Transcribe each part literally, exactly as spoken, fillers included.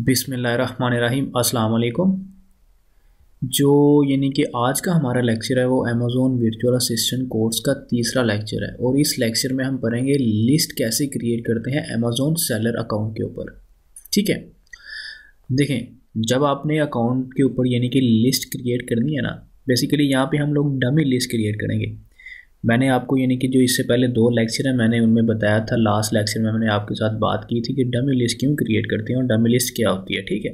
बिस्मिल्लाहिर्रहमानिर्रहीम अस्सलाम वालेकुम। जो यानी कि आज का हमारा लेक्चर है वो अमेज़ॉन वर्चुअल असिस्टेंट कोर्स का तीसरा लेक्चर है और इस लेक्चर में हम पढ़ेंगे लिस्ट कैसे क्रिएट करते हैं अमेज़ॉन सेलर अकाउंट के ऊपर। ठीक है, देखें जब आपने अकाउंट के ऊपर यानी कि लिस्ट क्रिएट करनी है ना, बेसिकली यहाँ पे हम लोग डमी लिस्ट क्रिएट करेंगे। मैंने आपको यानी कि जो इससे पहले दो लेक्चर हैं मैंने उनमें बताया था, लास्ट लेक्चर में मैंने आपके साथ बात की थी कि डमी लिस्ट क्यों क्रिएट करते हैं और डमी लिस्ट क्या होती है। ठीक है,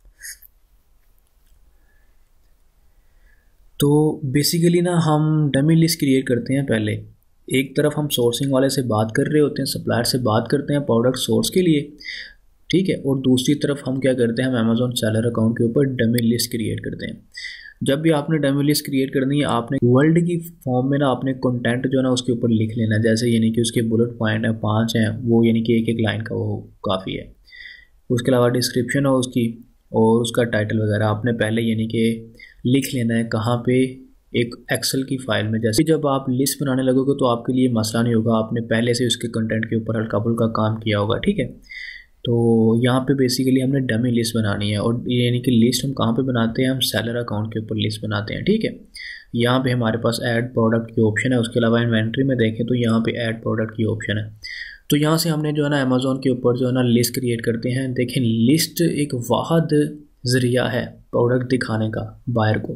तो बेसिकली ना हम डमी लिस्ट क्रिएट करते हैं। पहले एक तरफ हम सोर्सिंग वाले से बात कर रहे होते हैं, सप्लायर से बात करते हैं प्रोडक्ट सोर्स के लिए, ठीक है, और दूसरी तरफ हम क्या करते हैं, हम अमेज़ॉन सेलर अकाउंट के ऊपर डमी लिस्ट क्रिएट करते हैं। जब भी आपने डमी लिस्ट क्रिएट करनी है आपने वर्ल्ड की फॉर्म में ना आपने कंटेंट जो है ना उसके ऊपर लिख लेना है, जैसे यानी कि उसके बुलेट पॉइंट है पाँच हैं, वो यानी कि एक एक लाइन का वो काफ़ी है। उसके अलावा डिस्क्रिप्शन हो उसकी और उसका टाइटल वगैरह आपने पहले यानी कि लिख लेना है कहाँ पे, एक एक्सेल की फाइल में। जैसे जब आप लिस्ट बनाने लगोगे तो आपके लिए मसला नहीं होगा, आपने पहले से उसके कंटेंट के ऊपर हल्का फुल्का काम किया होगा। ठीक है, तो यहाँ पे बेसिकली हमने डमी लिस्ट बनानी है और यानी कि लिस्ट हम कहाँ पे बनाते हैं, हम सेलर अकाउंट के ऊपर लिस्ट बनाते हैं। ठीक है, यहाँ पे हमारे पास ऐड प्रोडक्ट की ऑप्शन है, उसके अलावा इन्वेंट्री में देखें तो यहाँ पे ऐड प्रोडक्ट की ऑप्शन है। तो यहाँ से हमने जो है ना अमेज़ॉन के ऊपर जो है ना लिस्ट क्रिएट करते हैं। देखें लिस्ट एक वाहद ज़रिया है प्रोडक्ट दिखाने का बायर को,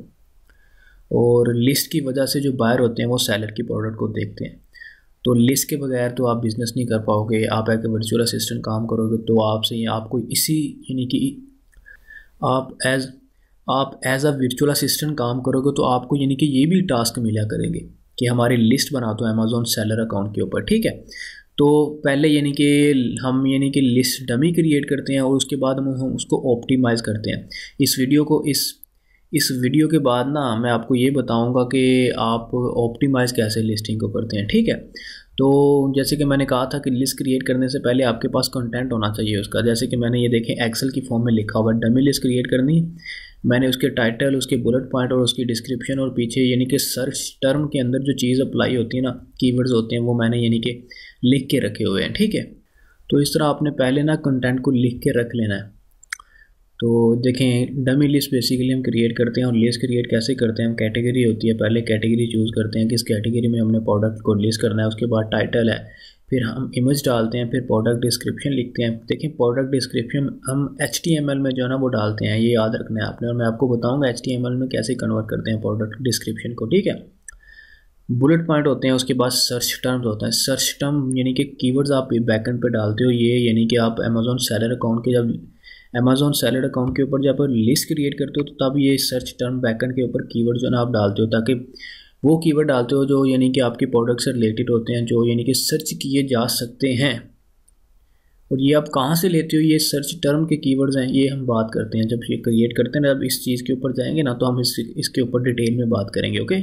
और लिस्ट की वजह से जो बायर होते हैं वो सेलर की प्रोडक्ट को देखते हैं। तो लिस्ट के बगैर तो आप बिज़नेस नहीं कर पाओगे। आप एक वर्चुअल असिस्टेंट काम करोगे तो आपसे आपको इसी यानी कि आप एज आप एज अ वर्चुअल असिस्टेंट काम करोगे तो आपको यानी कि ये भी टास्क मिला करेंगे कि हमारी लिस्ट बना दो अमेज़ॉन सेलर अकाउंट के ऊपर। ठीक है, तो पहले यानी कि हम यानी कि लिस्ट डमी क्रिएट करते हैं और उसके बाद हम उसको ऑप्टिमाइज़ करते हैं। इस वीडियो को इस इस वीडियो के बाद ना मैं आपको ये बताऊंगा कि आप ऑप्टिमाइज़ कैसे लिस्टिंग को करते हैं। ठीक है, तो जैसे कि मैंने कहा था कि लिस्ट क्रिएट करने से पहले आपके पास कंटेंट होना चाहिए उसका। जैसे कि मैंने ये देखें एक्सेल की फॉर्म में लिखा हुआ डमी लिस्ट क्रिएट करनी है, मैंने उसके टाइटल, उसके बुलेट पॉइंट और उसकी डिस्क्रिप्शन और पीछे यानी कि सर्च टर्म के अंदर जो चीज़ अप्लाई होती है ना, कीवर्ड्स होते हैं, वो मैंने यानी कि लिख के रखे हुए हैं। ठीक है, तो इस तरह आपने पहले ना कंटेंट को लिख के रख लेना है। तो देखें डमी लिस्ट बेसिकली हम क्रिएट करते हैं और लिस्ट क्रिएट कैसे करते हैं, हम कैटेगरी होती है, पहले कैटेगरी चूज़ करते हैं किस कैटेगरी में हमने प्रोडक्ट को लिस्ट करना है, उसके बाद टाइटल है, फिर हम इमेज डालते हैं, फिर प्रोडक्ट डिस्क्रिप्शन लिखते हैं। देखें प्रोडक्ट डिस्क्रिप्शन हम एच टी एम एल में जो है ना वो डालते हैं, ये याद रखना है आपने, और मैं आपको बताऊँगा एच टी एम एल में कैसे कन्वर्ट करते हैं प्रोडक्ट डिस्क्रिप्शन को। ठीक है, बुलेट पॉइंट होते हैं, उसके बाद सर्च टर्म्स होता है। सर्च टर्म यानी कि कीवर्ड्स आप बैकएंड पे डालते हो, ये यानी कि आप अमेज़ॉन सेलर अकाउंट के जब अमेज़ॉन सेलर अकाउंट के ऊपर जब आप लिस्ट क्रिएट करते हो तो तब ये सर्च टर्म बैकएंड के ऊपर कीवर्ड जो है ना आप डालते हो, ताकि वो कीवर्ड डालते हो जो यानी कि आपके प्रोडक्ट से रिलेटेड होते हैं, जो यानी कि सर्च किए जा सकते हैं। और ये आप कहाँ से लेते हो, ये सर्च टर्म के कीवर्ड्स हैं, ये हम बात करते हैं जब ये क्रिएट करते हैं ना। अब इस चीज़ के ऊपर जाएंगे ना तो हम इस इसके ऊपर डिटेल में बात करेंगे। ओके,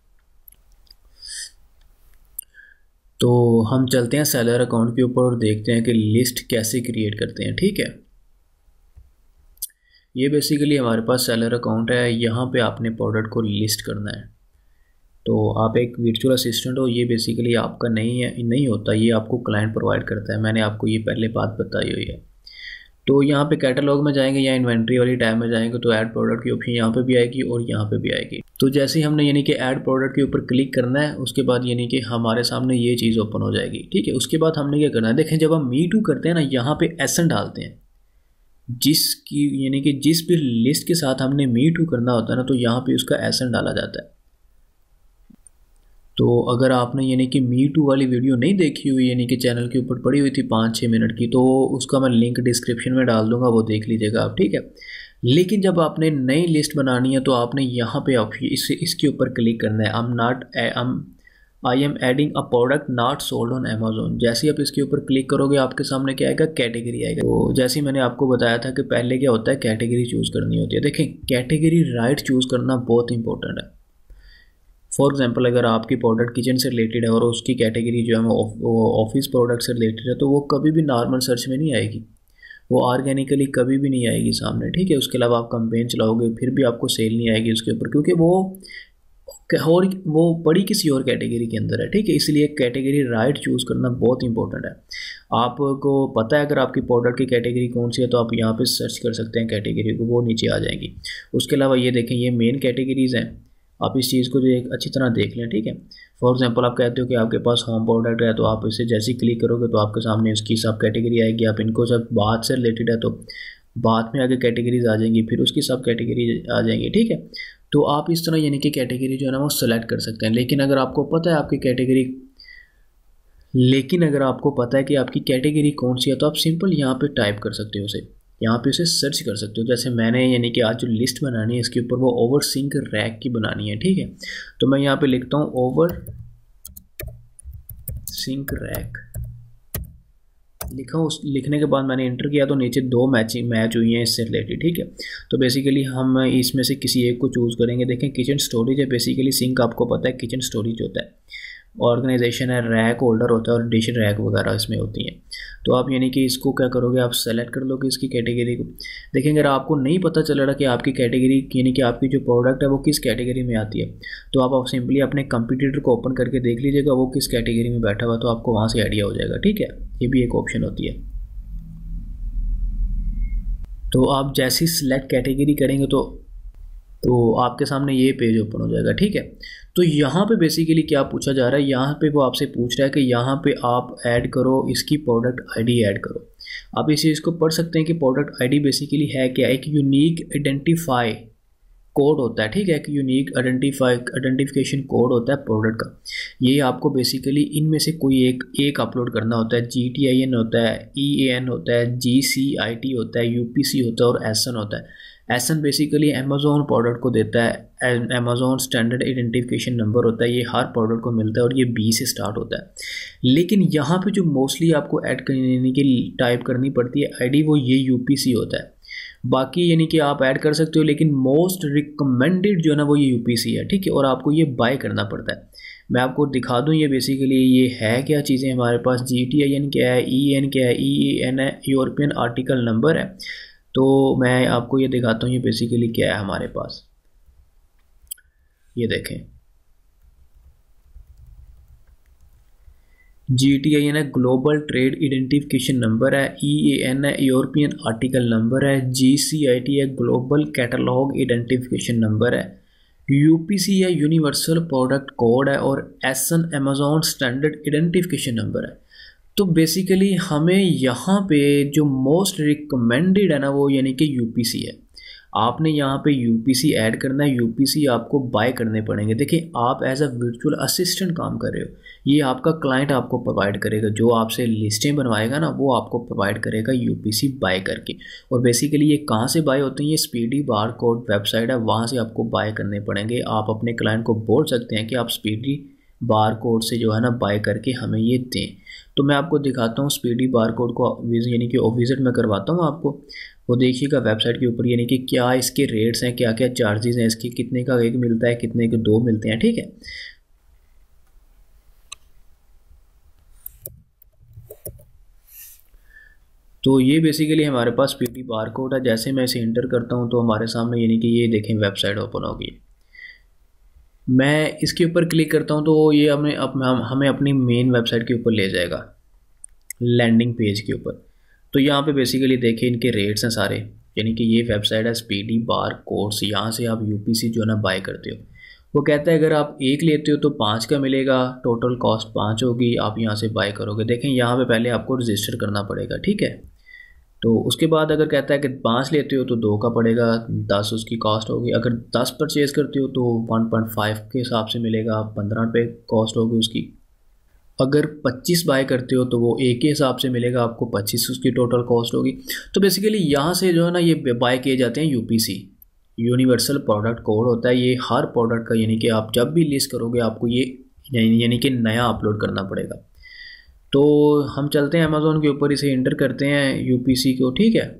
तो हम चलते हैं सेलर अकाउंट के ऊपर और देखते हैं कि लिस्ट कैसे क्रिएट करते हैं। ठीक है, ये बेसिकली हमारे पास सेलर अकाउंट है, यहाँ पे आपने प्रोडक्ट को लिस्ट करना है। तो आप एक वर्चुअल असिस्टेंट हो, ये बेसिकली आपका नहीं है, नहीं होता, ये आपको क्लाइंट प्रोवाइड करता है। मैंने आपको ये पहले बात बताई हुई है। तो यहाँ पे कैटलॉग में जाएंगे या इन्वेंट्री वाली टैब में जाएंगे तो ऐड प्रोडक्ट की ऑप्शन यहाँ पे भी आएगी और यहाँ पे भी आएगी। तो जैसे ही हमने यानी कि ऐड प्रोडक्ट के ऊपर क्लिक करना है उसके बाद यानी कि हमारे सामने ये चीज़ ओपन हो जाएगी। ठीक है, उसके बाद हमने क्या करना है, देखें जब हम मी टू करते हैं ना, यहाँ पे एसन डालते हैं, जिसकी यानी कि जिस भी लिस्ट के साथ हमने मी टू करना होता है ना तो यहाँ पे उसका एसन डाला जाता है। तो अगर आपने यानी कि मी टू वाली वीडियो नहीं देखी हुई यानी कि चैनल के ऊपर पड़ी हुई थी पाँच छः मिनट की, तो उसका मैं लिंक डिस्क्रिप्शन में डाल दूंगा, वो देख लीजिएगा आप। ठीक है, लेकिन जब आपने नई लिस्ट बनानी है तो आपने यहाँ पे इससे इसके ऊपर क्लिक करना है, I am not I am adding a product not sold on Amazon. जैसे ही आप इसके ऊपर क्लिक करोगे आपके सामने क्या आएगा, कैटेगरी आएगा। तो जैसे मैंने आपको बताया था कि पहले क्या होता है, कैटेगरी चूज़ करनी होती है। देखें कैटेगरी राइट चूज़ करना बहुत इंपॉर्टेंट है। फॉर एग्जांपल अगर आपकी प्रोडक्ट किचन से रिलेटेड है और उसकी कैटेगरी जो है वो ऑफिस प्रोडक्ट से रिलेटेड है तो वो कभी भी नॉर्मल सर्च में नहीं आएगी, वो ऑर्गेनिकली कभी भी नहीं आएगी सामने। ठीक है, उसके अलावा आप कंपेन चलाओगे फिर भी आपको सेल नहीं आएगी उसके ऊपर, क्योंकि वो और वो पड़ी किसी और कैटेगरी के अंदर है, ठीक है। इसलिए कैटेगरी राइट चूज़ करना बहुत इंपॉर्टेंट है। आपको पता है अगर आपकी प्रोडक्ट की कैटेगरी कौन सी है तो आप यहाँ पे सर्च कर सकते हैं कैटेगरी को, वो नीचे आ जाएंगी। उसके अलावा ये देखें, ये मेन कैटेगरीज़ हैं, आप इस चीज़ को जो एक अच्छी तरह देख लें, ठीक है। फॉर एग्जांपल आप कहते हो कि आपके पास होम प्रोडक्ट है, तो आप इसे जैसे ही क्लिक करोगे तो आपके सामने उसकी सब कैटेगरी आएगी। आप इनको जब बात से रिलेटेड है तो बाद में आगे कैटेगरीज आ जाएंगी, फिर उसकी सब कैटेगरी आ जाएंगी, ठीक है। तो आप इस तरह यानी कि कैटेगरी जो है ना वो सेलेक्ट कर सकते हैं। लेकिन अगर आपको पता है आपकी कैटेगरी लेकिन अगर आपको पता है कि आपकी कैटेगरी कौन सी है तो आप सिंपल यहाँ पे टाइप कर सकते हो, उसे यहाँ पे उसे सर्च कर सकते हो। जैसे मैंने यानी कि आज जो लिस्ट बनानी है इसके ऊपर वो ओवर सिंक रैक की बनानी है, ठीक है। तो मैं यहाँ पे लिखता हूँ ओवर सिंक रैक, लिखा। उस लिखने के बाद मैंने इंटर किया तो नीचे दो मैचिंग मैच हुई हैं इससे रिलेटेड, ठीक है। तो बेसिकली हम इसमें से किसी एक को चूज़ करेंगे। देखें किचन स्टोरेज है, बेसिकली सिंक आपको पता है किचन स्टोरेज होता है, ऑर्गेनाइजेशन है, रैक होल्डर होता है और डिश रैक वगैरह इसमें होती हैं। तो आप यानी कि इसको क्या करोगे, आप सेलेक्ट कर लोगे इसकी कैटेगरी को। देखें अगर आपको नहीं पता चल रहा कि आपकी कैटेगरी यानी कि आपकी जो प्रोडक्ट है वो किस कैटेगरी में आती है, तो आप आप सिंपली अपने कंप्यूटर को ओपन करके देख लीजिएगा वो किस कैटेगरी में बैठा हुआ, तो आपको वहाँ से आइडिया हो जाएगा, ठीक है। ये भी एक ऑप्शन होती है। तो आप जैसी सिलेक्ट कैटेगरी करेंगे तो तो आपके सामने ये पेज ओपन हो जाएगा, ठीक है। तो यहाँ पे बेसिकली क्या पूछा जा रहा है, यहाँ पे वो आपसे पूछ रहा है कि यहाँ पे आप ऐड करो इसकी प्रोडक्ट आईडी ऐड करो। आप इस चीज़ को पढ़ सकते हैं कि प्रोडक्ट आईडी बेसिकली है क्या, एक यूनिक आइडेंटिफाई कोड होता है, ठीक है। एक यूनिक आइडेंटिफाई आइडेंटिफिकेशन कोड होता है प्रोडक्ट का। ये आपको बेसिकली इनमें से कोई एक एक अपलोड करना होता है। जी टी आई एन होता है, ई ए एन होता है, जी सी आई टी होता है, यू पी सी होता है और एस एन होता है। S N basically Amazon product को देता है, अमेजोन स्टैंडर्ड आइडेंटिफिकेशन नंबर होता है, ये हर प्रोडक्ट को मिलता है और ये बी से स्टार्ट होता है। लेकिन यहाँ पे जो मोस्टली आपको ऐड करने की टाइप करनी पड़ती है आईडी, वो ये यूपीसी होता है। बाकी यानी कि आप ऐड कर सकते हो, लेकिन मोस्ट रिकमेंडेड जो है ना वो ये यूपीसी है, ठीक है। और आपको ये बाय करना पड़ता है। मैं आपको दिखा दूं ये बेसिकली ये है क्या चीज़ें हमारे पास। जी टी आई एन क्या है, ई एन क्या है, ई एन है यूरोपियन आर्टिकल नंबर है। तो मैं आपको ये दिखाता हूँ ये बेसिकली क्या है हमारे पास। ये देखें, जी टी आई एन है ग्लोबल ट्रेड आइडेंटिफिकेशन नंबर है, ई ए एन है यूरोपियन आर्टिकल नंबर है, जी सी आई टी है ग्लोबल कैटलॉग आइडेंटिफिकेशन नंबर है, यू पी सी है यूनिवर्सल प्रोडक्ट कोड है और S N Amazon standard identification number है। तो बेसिकली हमें यहाँ पे जो मोस्ट रिकमेंडेड है ना वो यानी कि यू पी सी है। आपने यहाँ पे यू पी सी ऐड करना है, यू पी सी आपको बाय करने पड़ेंगे। देखिए आप एज अ वर्चुअल असिस्टेंट काम कर रहे हो, ये आपका क्लाइंट आपको प्रोवाइड करेगा, जो आपसे लिस्टें बनवाएगा ना वो आपको प्रोवाइड करेगा यू पी सी बाय करके। और बेसिकली ये कहाँ से बाय होते हैं, ये स्पीडी बार कोड वेबसाइट है, वहाँ से आपको बाय करने पड़ेंगे। आप अपने क्लाइंट को बोल सकते हैं कि आप स्पीडी बार कोड से जो है ना बाय करके हमें ये दें। तो मैं आपको दिखाता हूँ स्पीडी बार कोड को, यानी कि विजिट में करवाता हूँ आपको। वो देखिएगा वेबसाइट के ऊपर यानी कि क्या इसके रेट्स हैं, क्या क्या चार्जेस हैं इसके, कितने का एक मिलता है, कितने के दो मिलते हैं, ठीक है। तो ये बेसिकली हमारे पास स्पीडी बार कोड है। जैसे मैं इसे इंटर करता हूँ तो हमारे सामने यानी कि ये देखें वेबसाइट ओपन होगी। मैं इसके ऊपर क्लिक करता हूँ तो ये हमें अप, हम, हमें अपनी मेन वेबसाइट के ऊपर ले जाएगा, लैंडिंग पेज के ऊपर। तो यहाँ पे बेसिकली देखिए इनके रेट्स हैं सारे, यानी कि ये वेबसाइट है स्पीडी बार कोड्स, यहाँ से आप यूपीसी जो है ना बाय करते हो। वो कहता है अगर आप एक लेते हो तो पाँच का मिलेगा, टोटल कॉस्ट पाँच होगी, आप यहाँ से बाय करोगे। देखें यहाँ पे पहले आपको रजिस्टर करना पड़ेगा, ठीक है। तो उसके बाद अगर कहता है कि पाँच लेते हो तो दो का पड़ेगा, दस उसकी कॉस्ट होगी। अगर दस परचेज करते हो तो वन पॉइंट फाइव के हिसाब से मिलेगा, पंद्रह रुपये कॉस्ट होगी उसकी। अगर पच्चीस बाय करते हो तो वो एक के हिसाब से मिलेगा आपको, पच्चीस उसकी टोटल कॉस्ट होगी। तो बेसिकली यहाँ से जो है ना ये बाय किए जाते हैं यूपीसी, यूनिवर्सल प्रोडक्ट कोड होता है ये हर प्रोडक्ट का, यानी कि आप जब भी लिस्ट करोगे आपको ये यानी कि नया अपलोड करना पड़ेगा। तो हम चलते हैं अमेज़ोन के ऊपर, इसे इंटर करते हैं यूपीसी को, ठीक है।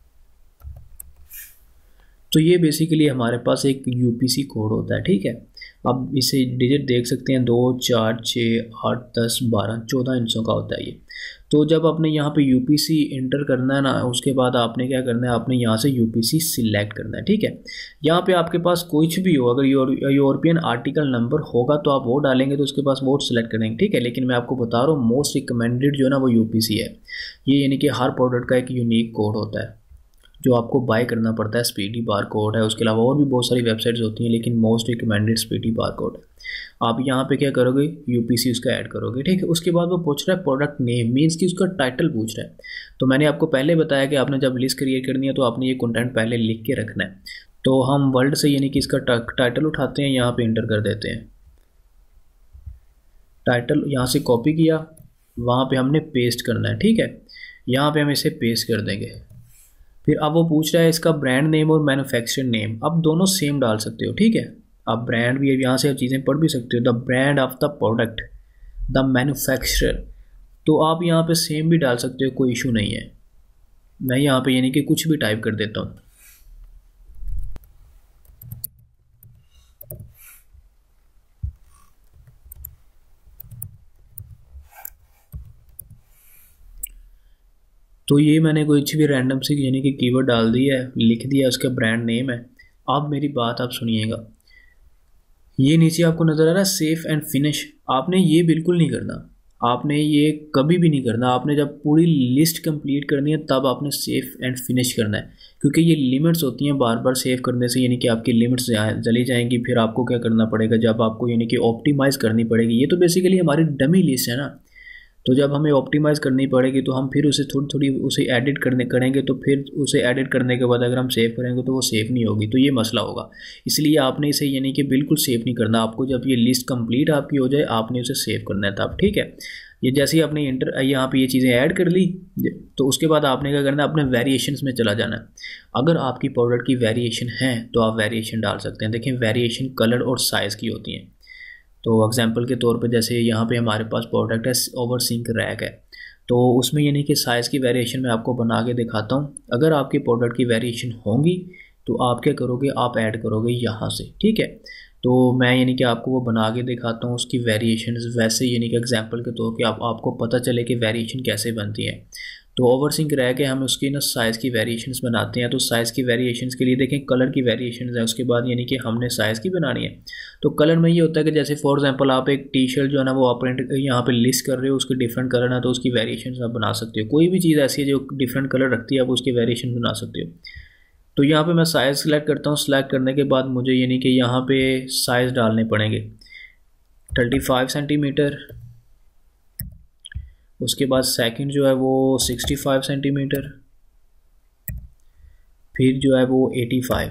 तो ये बेसिकली हमारे पास एक यूपीसी कोड होता है, ठीक है। अब इसे डिजिट देख सकते हैं, दो चार छः आठ दस बारह चौदह इंचों का होता है ये। तो जब आपने यहाँ पे यू पी सी इंटर करना है ना, उसके बाद आपने क्या करना है, आपने यहाँ से यू पी सी सिलेक्ट करना है, ठीक है। यहाँ पे आपके पास कुछ भी हो, अगर यूरोपियन आर्टिकल नंबर होगा तो आप वो डालेंगे, तो उसके पास वो सिलेक्ट करेंगे, ठीक है। लेकिन मैं आपको बता रहा हूँ मोस्ट रिकमेंडेड जो है ना वो यू पी सी है। ये यानी कि हर प्रोडक्ट का एक यूनिक कोड होता है जो आपको बाय करना पड़ता है। स्पीडी बार कोड है, उसके अलावा और भी बहुत सारी वेबसाइट्स होती हैं, लेकिन most recommended speedy bar code है। आप यहाँ पे क्या करोगे, यूपीसी उसका ऐड करोगे, ठीक है। उसके बाद वो पूछ रहा है प्रोडक्ट नेम, मीन्स कि उसका टाइटल पूछ रहा है। तो मैंने आपको पहले बताया कि आपने जब लिस्ट क्रिएट करनी है तो आपने ये कंटेंट पहले लिख के रखना है। तो हम वर्ल्ड से यानी कि इसका टाइटल उठाते हैं, यहाँ पे इंटर कर देते हैं टाइटल, यहाँ से कॉपी किया, वहाँ पे हमने पेस्ट करना है, ठीक है। यहाँ पे हम इसे पेस्ट कर देंगे। फिर अब वो पूछ रहा है इसका ब्रांड नेम और मैन्युफैक्चरर नेम, अब दोनों सेम डाल सकते हो, ठीक है। आप ब्रांड भी यहाँ से आप चीज़ें पढ़ भी सकते हो, the brand of the product, the manufacturer, तो आप यहाँ पे सेम भी डाल सकते हो, कोई इशू नहीं है। मैं यहाँ पे यानी कि कुछ भी टाइप कर देता हूँ। तो ये मैंने कुछ भी रैंडम सी यानी कि कीवर्ड डाल दी है, लिख दिया, उसका ब्रांड नेम है। अब मेरी बात आप सुनिएगा, ये नीचे आपको नज़र आ रहा है सेव एंड फिनिश, आपने ये बिल्कुल नहीं करना, आपने ये कभी भी नहीं करना। आपने जब पूरी लिस्ट कंप्लीट करनी है तब आपने सेव एंड फिनिश करना है, क्योंकि ये लिमिट्स होती हैं, बार बार सेव करने से यानी कि आपकी लिमिट्स चली जाएंगी। फिर आपको क्या करना पड़ेगा, जब आपको यानी कि ऑप्टिमाइज़ करनी पड़ेगी, ये तो बेसिकली हमारी डमी लिस्ट है ना, तो जब हमें ऑप्टिमाइज़ करनी पड़ेगी तो हम फिर उसे थोड़ी थोड़ी उसे एडिट करने करेंगे, तो फिर उसे एडिट करने के बाद अगर हम सेव करेंगे तो वो सेव नहीं होगी, तो ये मसला होगा। इसलिए आपने इसे यानी कि बिल्कुल सेव नहीं करना, आपको जब ये लिस्ट कंप्लीट आपकी हो जाए आपने उसे सेव करना है तब, ठीक है। ये जैसे ही आपने इंटर यहाँ पे ये चीज़ें ऐड कर ली, तो उसके बाद आपने क्या करना है, अपने वेरिएशंस में चला जाना है। अगर आपकी प्रोडक्ट की वेरिएशन है तो आप वेरिएशन डाल सकते हैं। देखिए वेरिएशन कलर और साइज़ की होती हैं। तो एग्जांपल के तौर पे जैसे यहाँ पे हमारे पास प्रोडक्ट है ओवर सिंक रैक है, तो उसमें यानी कि साइज़ की वेरिएशन मैं आपको बना के दिखाता हूँ। अगर आपके प्रोडक्ट की वेरिएशन होंगी तो आप क्या करोगे, आप ऐड करोगे यहाँ से, ठीक है। तो मैं यानी कि आपको वो बना के दिखाता हूँ उसकी वेरिएशन, वैसे यानी कि एग्जांपल के तौर पे आप आपको पता चले कि वेरिएशन कैसे बनती है। तो ओवर सिंक रह के हम उसकी ना साइज़ की वेरिएशंस बनाते हैं। तो साइज़ की वेरिएशंस के लिए देखें कलर की वेरिएशंस है, उसके बाद यानी कि हमने साइज़ की बनानी है। तो कलर में ये होता है कि जैसे फॉर एग्जांपल आप एक टी शर्ट जो है ना वो आप यहाँ पे लिस्ट कर रहे हो, उसके डिफरेंट कलर है, तो उसकी वेरिएशंस आप बना सकते हो। कोई भी चीज़ ऐसी है जो डिफरेंट कलर रखती है आप उसकी वेरिएशन बना सकते हो। तो यहाँ पे मैं साइज़ सेलेक्ट करता हूँ। सेलेक्ट करने के बाद मुझे यानी कि यहाँ पे साइज़ डालने पड़ेंगे, थर्टी फाइव सेंटीमीटर, उसके बाद सेकंड जो है वो सिक्सटी फाइव सेंटीमीटर, फिर जो है वो एटी फाइव।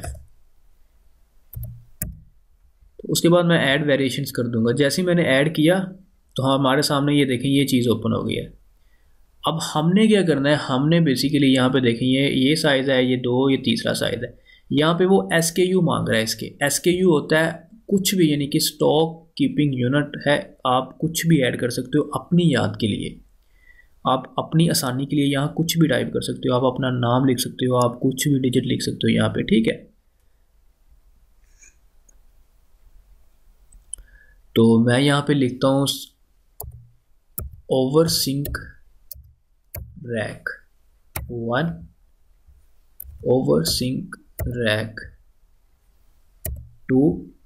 तो उसके बाद मैं ऐड वेरिएशंस कर दूंगा। जैसे ही मैंने ऐड किया तो हमारे सामने ये देखें ये चीज़ ओपन हो गई है। अब हमने क्या करना है, हमने बेसिकली यहाँ पे देखें ये ये साइज़ है, ये दो, ये तीसरा साइज़ है। यहाँ पे वो एस के यू मांग रहा है। इसके एस के यू होता है कुछ भी, यानी कि स्टॉक कीपिंग यूनिट है। आप कुछ भी ऐड कर सकते हो अपनी याद के लिए, आप अपनी आसानी के लिए यहाँ कुछ भी टाइप कर सकते हो। आप अपना नाम लिख सकते हो, आप कुछ भी डिजिट लिख सकते हो यहाँ पे, ठीक है। तो मैं यहाँ पे लिखता हूँ over sink rack one, over sink rack two,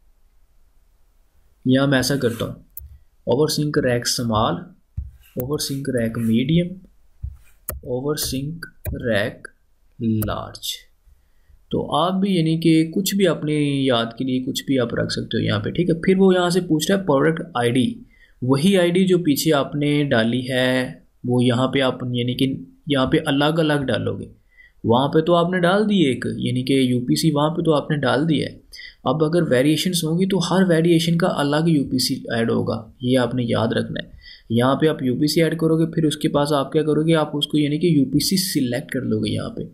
यहाँ मैं ऐसा करता हूँ over sink rack small, over sink rack medium, over sink rack large. तो आप भी यानी कि कुछ भी अपनी याद के लिए कुछ भी आप रख सकते हो यहाँ पे, ठीक है। फिर वो यहाँ से पूछ रहा है प्रोडक्ट आईडी, वही आईडी जो पीछे आपने डाली है वो यहाँ पे आप यानी कि यहाँ पे अलग अलग डालोगे। वहाँ पे तो आपने डाल दी एक यानी कि यूपीसी, वहाँ पे तो आपने डाल दिया है। अब अगर वेरिएशंस होंगी तो हर वेरिएशन का अलग यूपीसी ऐड होगा, ये आपने याद रखना है। यहाँ पे आप यूपीसी ऐड करोगे, फिर उसके पास आप क्या करोगे, आप उसको यानी कि यूपीसी सिलेक्ट कर लोगे यहाँ पे।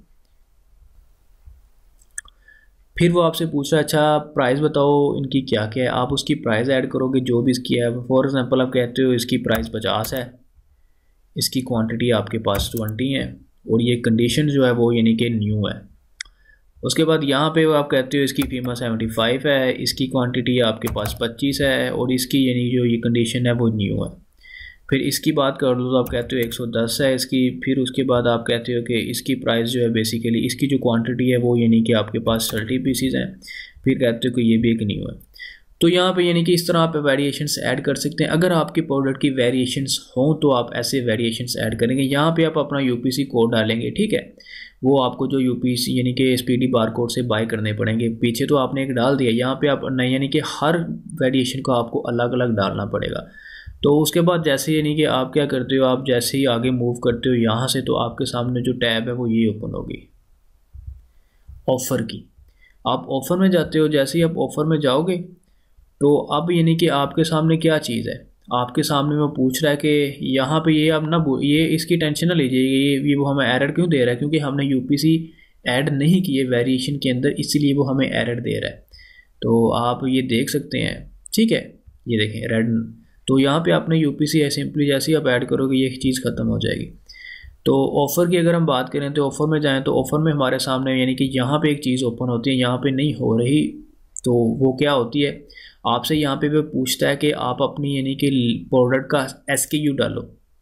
फिर वो आपसे पूछ रहा है अच्छा प्राइस बताओ इनकी क्या क्या है, आप उसकी प्राइस ऐड करोगे जो भी इसकी है। फॉर एग्जांपल आप कहते हो इसकी प्राइस पचास है, इसकी क्वांटिटी आपके पास ट्वेंटी है, और ये कंडीशन जो है वो यानी कि न्यू है। उसके बाद यहाँ पे आप कहते हो इसकी कीमत सेवेंटी फाइव है, इसकी क्वांटिटी आपके पास पच्चीस है और इसकी यानी जो ये कंडीशन है वो न्यू है। फिर इसकी बात कर लो तो आप कहते हो एक सौ दस है इसकी। फिर उसके बाद आप कहते हो कि इसकी प्राइस जो है बेसिकली इसकी जो क्वांटिटी है वो यानी कि आपके पास थर्टी पीसीज हैं। फिर कहते हो कि ये भी एक न्यू है। तो यहाँ पे यानी कि इस तरह आप वेरिएशंस ऐड कर सकते हैं। अगर आपके प्रोडक्ट की वेरिएशंस हों तो आप ऐसे वेरिएशंस ऐड करेंगे। यहाँ पे आप अपना यूपीसी कोड डालेंगे, ठीक है। वो आपको जो यूपीसी यानी कि स्पीडी बार कोड से बाय करने पड़ेंगे। पीछे तो आपने एक डाल दिया, यहाँ पे आप नहीं यानी कि हर वेरिएशन को आपको अलग अलग डालना पड़ेगा। तो उसके बाद जैसे यानी कि आप क्या करते हो, आप जैसे ही आगे मूव करते हो यहाँ से, तो आपके सामने जो टैब है वो ये ओपन होगी ऑफ़र की। आप ऑफ़र में जाते हो। जैसे ही आप ऑफ़र में जाओगे तो अब यानी कि आपके सामने क्या चीज़ है, आपके सामने वो पूछ रहा है कि यहाँ पे ये अब ना ये इसकी टेंशन ना लीजिए, ये ये वो हमें एरर क्यों दे रहा है, क्योंकि हमने यूपीसी ऐड नहीं किए वेरिएशन के अंदर, इसीलिए वो हमें एरर दे रहा है। तो आप ये देख सकते हैं, ठीक है, ये देखें रेड। तो यहाँ पे आपने यूपीसी है सिंपली जैसे ही आप ऐड करोगे ये चीज़ ख़त्म हो जाएगी। तो ऑफ़र की अगर हम बात करें तो ऑफ़र में जाएं तो ऑफ़र में हमारे सामने यानी कि यहाँ पे एक चीज़ ओपन होती है, यहाँ पे नहीं हो रही। तो वो क्या होती है, आपसे यहाँ पे वो पूछता है कि आप अपनी यानी कि प्रोडक्ट का एसकेयू डालो,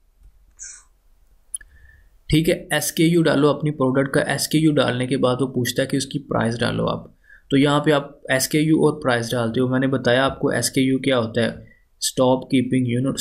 ठीक है। एसकेयू डालो, अपनी प्रोडक्ट का एसकेयू डालने के बाद वो पूछता है कि उसकी प्राइस डालो आप। तो यहाँ पे आप एसकेयू और प्राइस डालते हो। मैंने बताया आपको एसकेयू क्या होता है, stock keeping unit,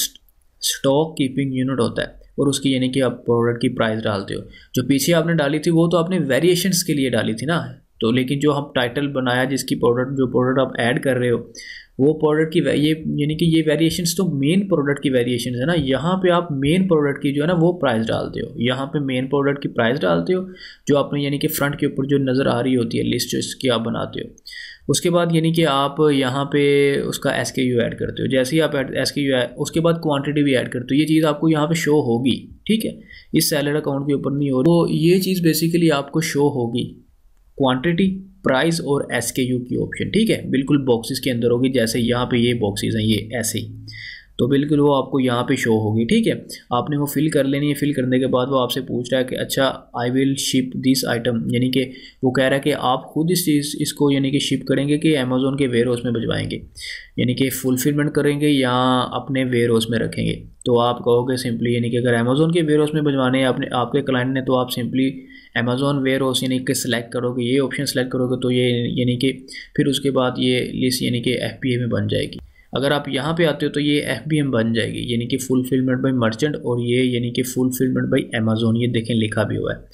stock keeping unit होता है। और उसकी यानी कि आप प्रोडक्ट की प्राइस डालते हो। जो पीछे आपने डाली थी वो तो आपने वेरिएशंस के लिए डाली थी ना, तो लेकिन जो हम टाइटल बनाया जिसकी प्रोडक्ट जो प्रोडक्ट आप ऐड कर रहे हो वो प्रोडक्ट की ये यानी कि ये वेरिएशंस तो मेन प्रोडक्ट की वेरिएशंस है ना। यहाँ पे आप मेन प्रोडक्ट की जो है ना वो प्राइस डालते हो, यहाँ पे मेन प्रोडक्ट की प्राइस डालते हो जो आपने यानी कि फ्रंट के ऊपर जो नज़र आ रही होती है लिस्ट जो इसकी आप बनाते हो। उसके बाद यानी कि आप यहाँ पे उसका एस के यू ऐड करते हो। जैसे ही आप एस के यू उसके बाद क्वांटिटी भी ऐड करते हो। ये चीज़ आपको यहाँ पे शो होगी, ठीक है, इस सैलड अकाउंट के ऊपर नहीं हो रही। तो ये चीज़ बेसिकली आपको शो होगी, क्वांटिटी, प्राइस और एस के यू की ऑप्शन, ठीक है, बिल्कुल बॉक्सेस के अंदर होगी। जैसे यहाँ पे ये बॉक्सेस हैं ये ऐसे ही, तो बिल्कुल वो आपको यहाँ पे शो होगी, ठीक है। आपने वो फिल कर लेनी है। फिल करने के बाद वो आपसे पूछ रहा है कि अच्छा I will ship this item, यानी कि वो कह रहा है कि आप खुद इस चीज़ इसको यानी कि शिप करेंगे कि अमेज़ोन के वेयर हाउस में भिजवाएंगे, यानी कि फुलफिलमेंट करेंगे या अपने वेयर हाउस में रखेंगे। तो आप कहोगे सिंपली यानी कि अगर अमेज़ोन के वेयर हाउस में भिजवाने हैं अपने आपके क्लाइंट ने, तो आप सिंपली अमेज़ोन वेयर हाउस यानी कि सिलेक्ट करोगे, ये ऑप्शन सेलेक्ट करोगे तो ये यानी कि फिर उसके बाद ये लिस्ट यानी कि एफ पी ए में बन जाएगी। अगर आप यहाँ पे आते हो तो ये एफ बी एम बन जाएगी, यानी कि फुलफिलमेंट बाय मर्चेंट, और ये यानी कि फुलफिलमेंट बाय अमेज़ोन, ये देखें लिखा भी हुआ है।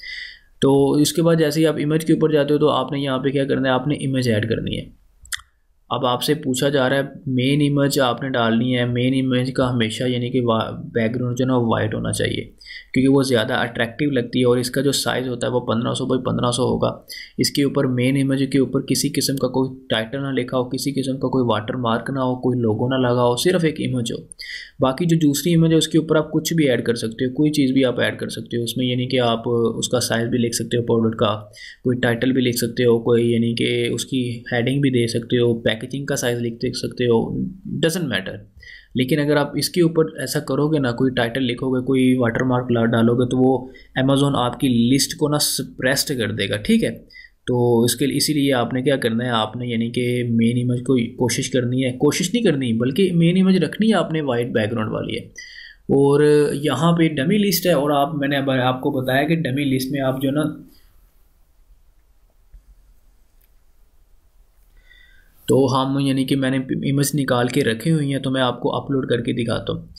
तो इसके बाद जैसे ही आप इमेज के ऊपर जाते हो तो आपने यहाँ पे क्या करना है, आपने इमेज ऐड करनी है। अब आपसे पूछा जा रहा है मेन इमेज आपने डालनी है। मेन इमेज का हमेशा यानी कि बैकग्राउंड जो है ना वो वाइट होना चाहिए, क्योंकि वो ज़्यादा अट्रैक्टिव लगती है। और इसका जो साइज़ होता है वो पंद्रह सौ बाई पंद्रह सौ होगा। इसके ऊपर मेन इमेज के ऊपर किसी किस्म का कोई टाइटल ना लिखा हो, किसी किस्म का कोई वाटर मार्क ना हो, कोई लोगो ना लगा हो, सिर्फ एक इमेज हो। बाकी जो दूसरी इमेज है उसके ऊपर आप कुछ भी ऐड कर सकते हो, कोई चीज़ भी आप ऐड कर सकते हो उसमें, यानी कि आप उसका साइज़ भी लिख सकते हो प्रोडक्ट का, कोई टाइटल भी लिख सकते हो, कोई यानी कि उसकी हेडिंग भी दे सकते हो, पैकेजिंग का साइज़ लिख देख सकते हो, डजेंट मैटर। लेकिन अगर आप इसके ऊपर ऐसा करोगे ना, कोई टाइटल लिखोगे, कोई वाटर मार्क डालोगे, तो वो अमेज़ोन आपकी लिस्ट को ना सप्रेस्ड कर देगा, ठीक है। तो इसके इसीलिए आपने क्या करना है, आपने यानी कि मेन इमेज को कोशिश करनी है, कोशिश नहीं करनी बल्कि मेन इमेज रखनी है आपने, वाइट बैकग्राउंड वाली है। और यहाँ पे डमी लिस्ट है, और आप मैंने आपको बताया कि डमी लिस्ट में आप जो ना, तो हम यानी कि मैंने इमेज निकाल के रखी हुई हैं, तो मैं आपको अपलोड करके दिखाता हूँ।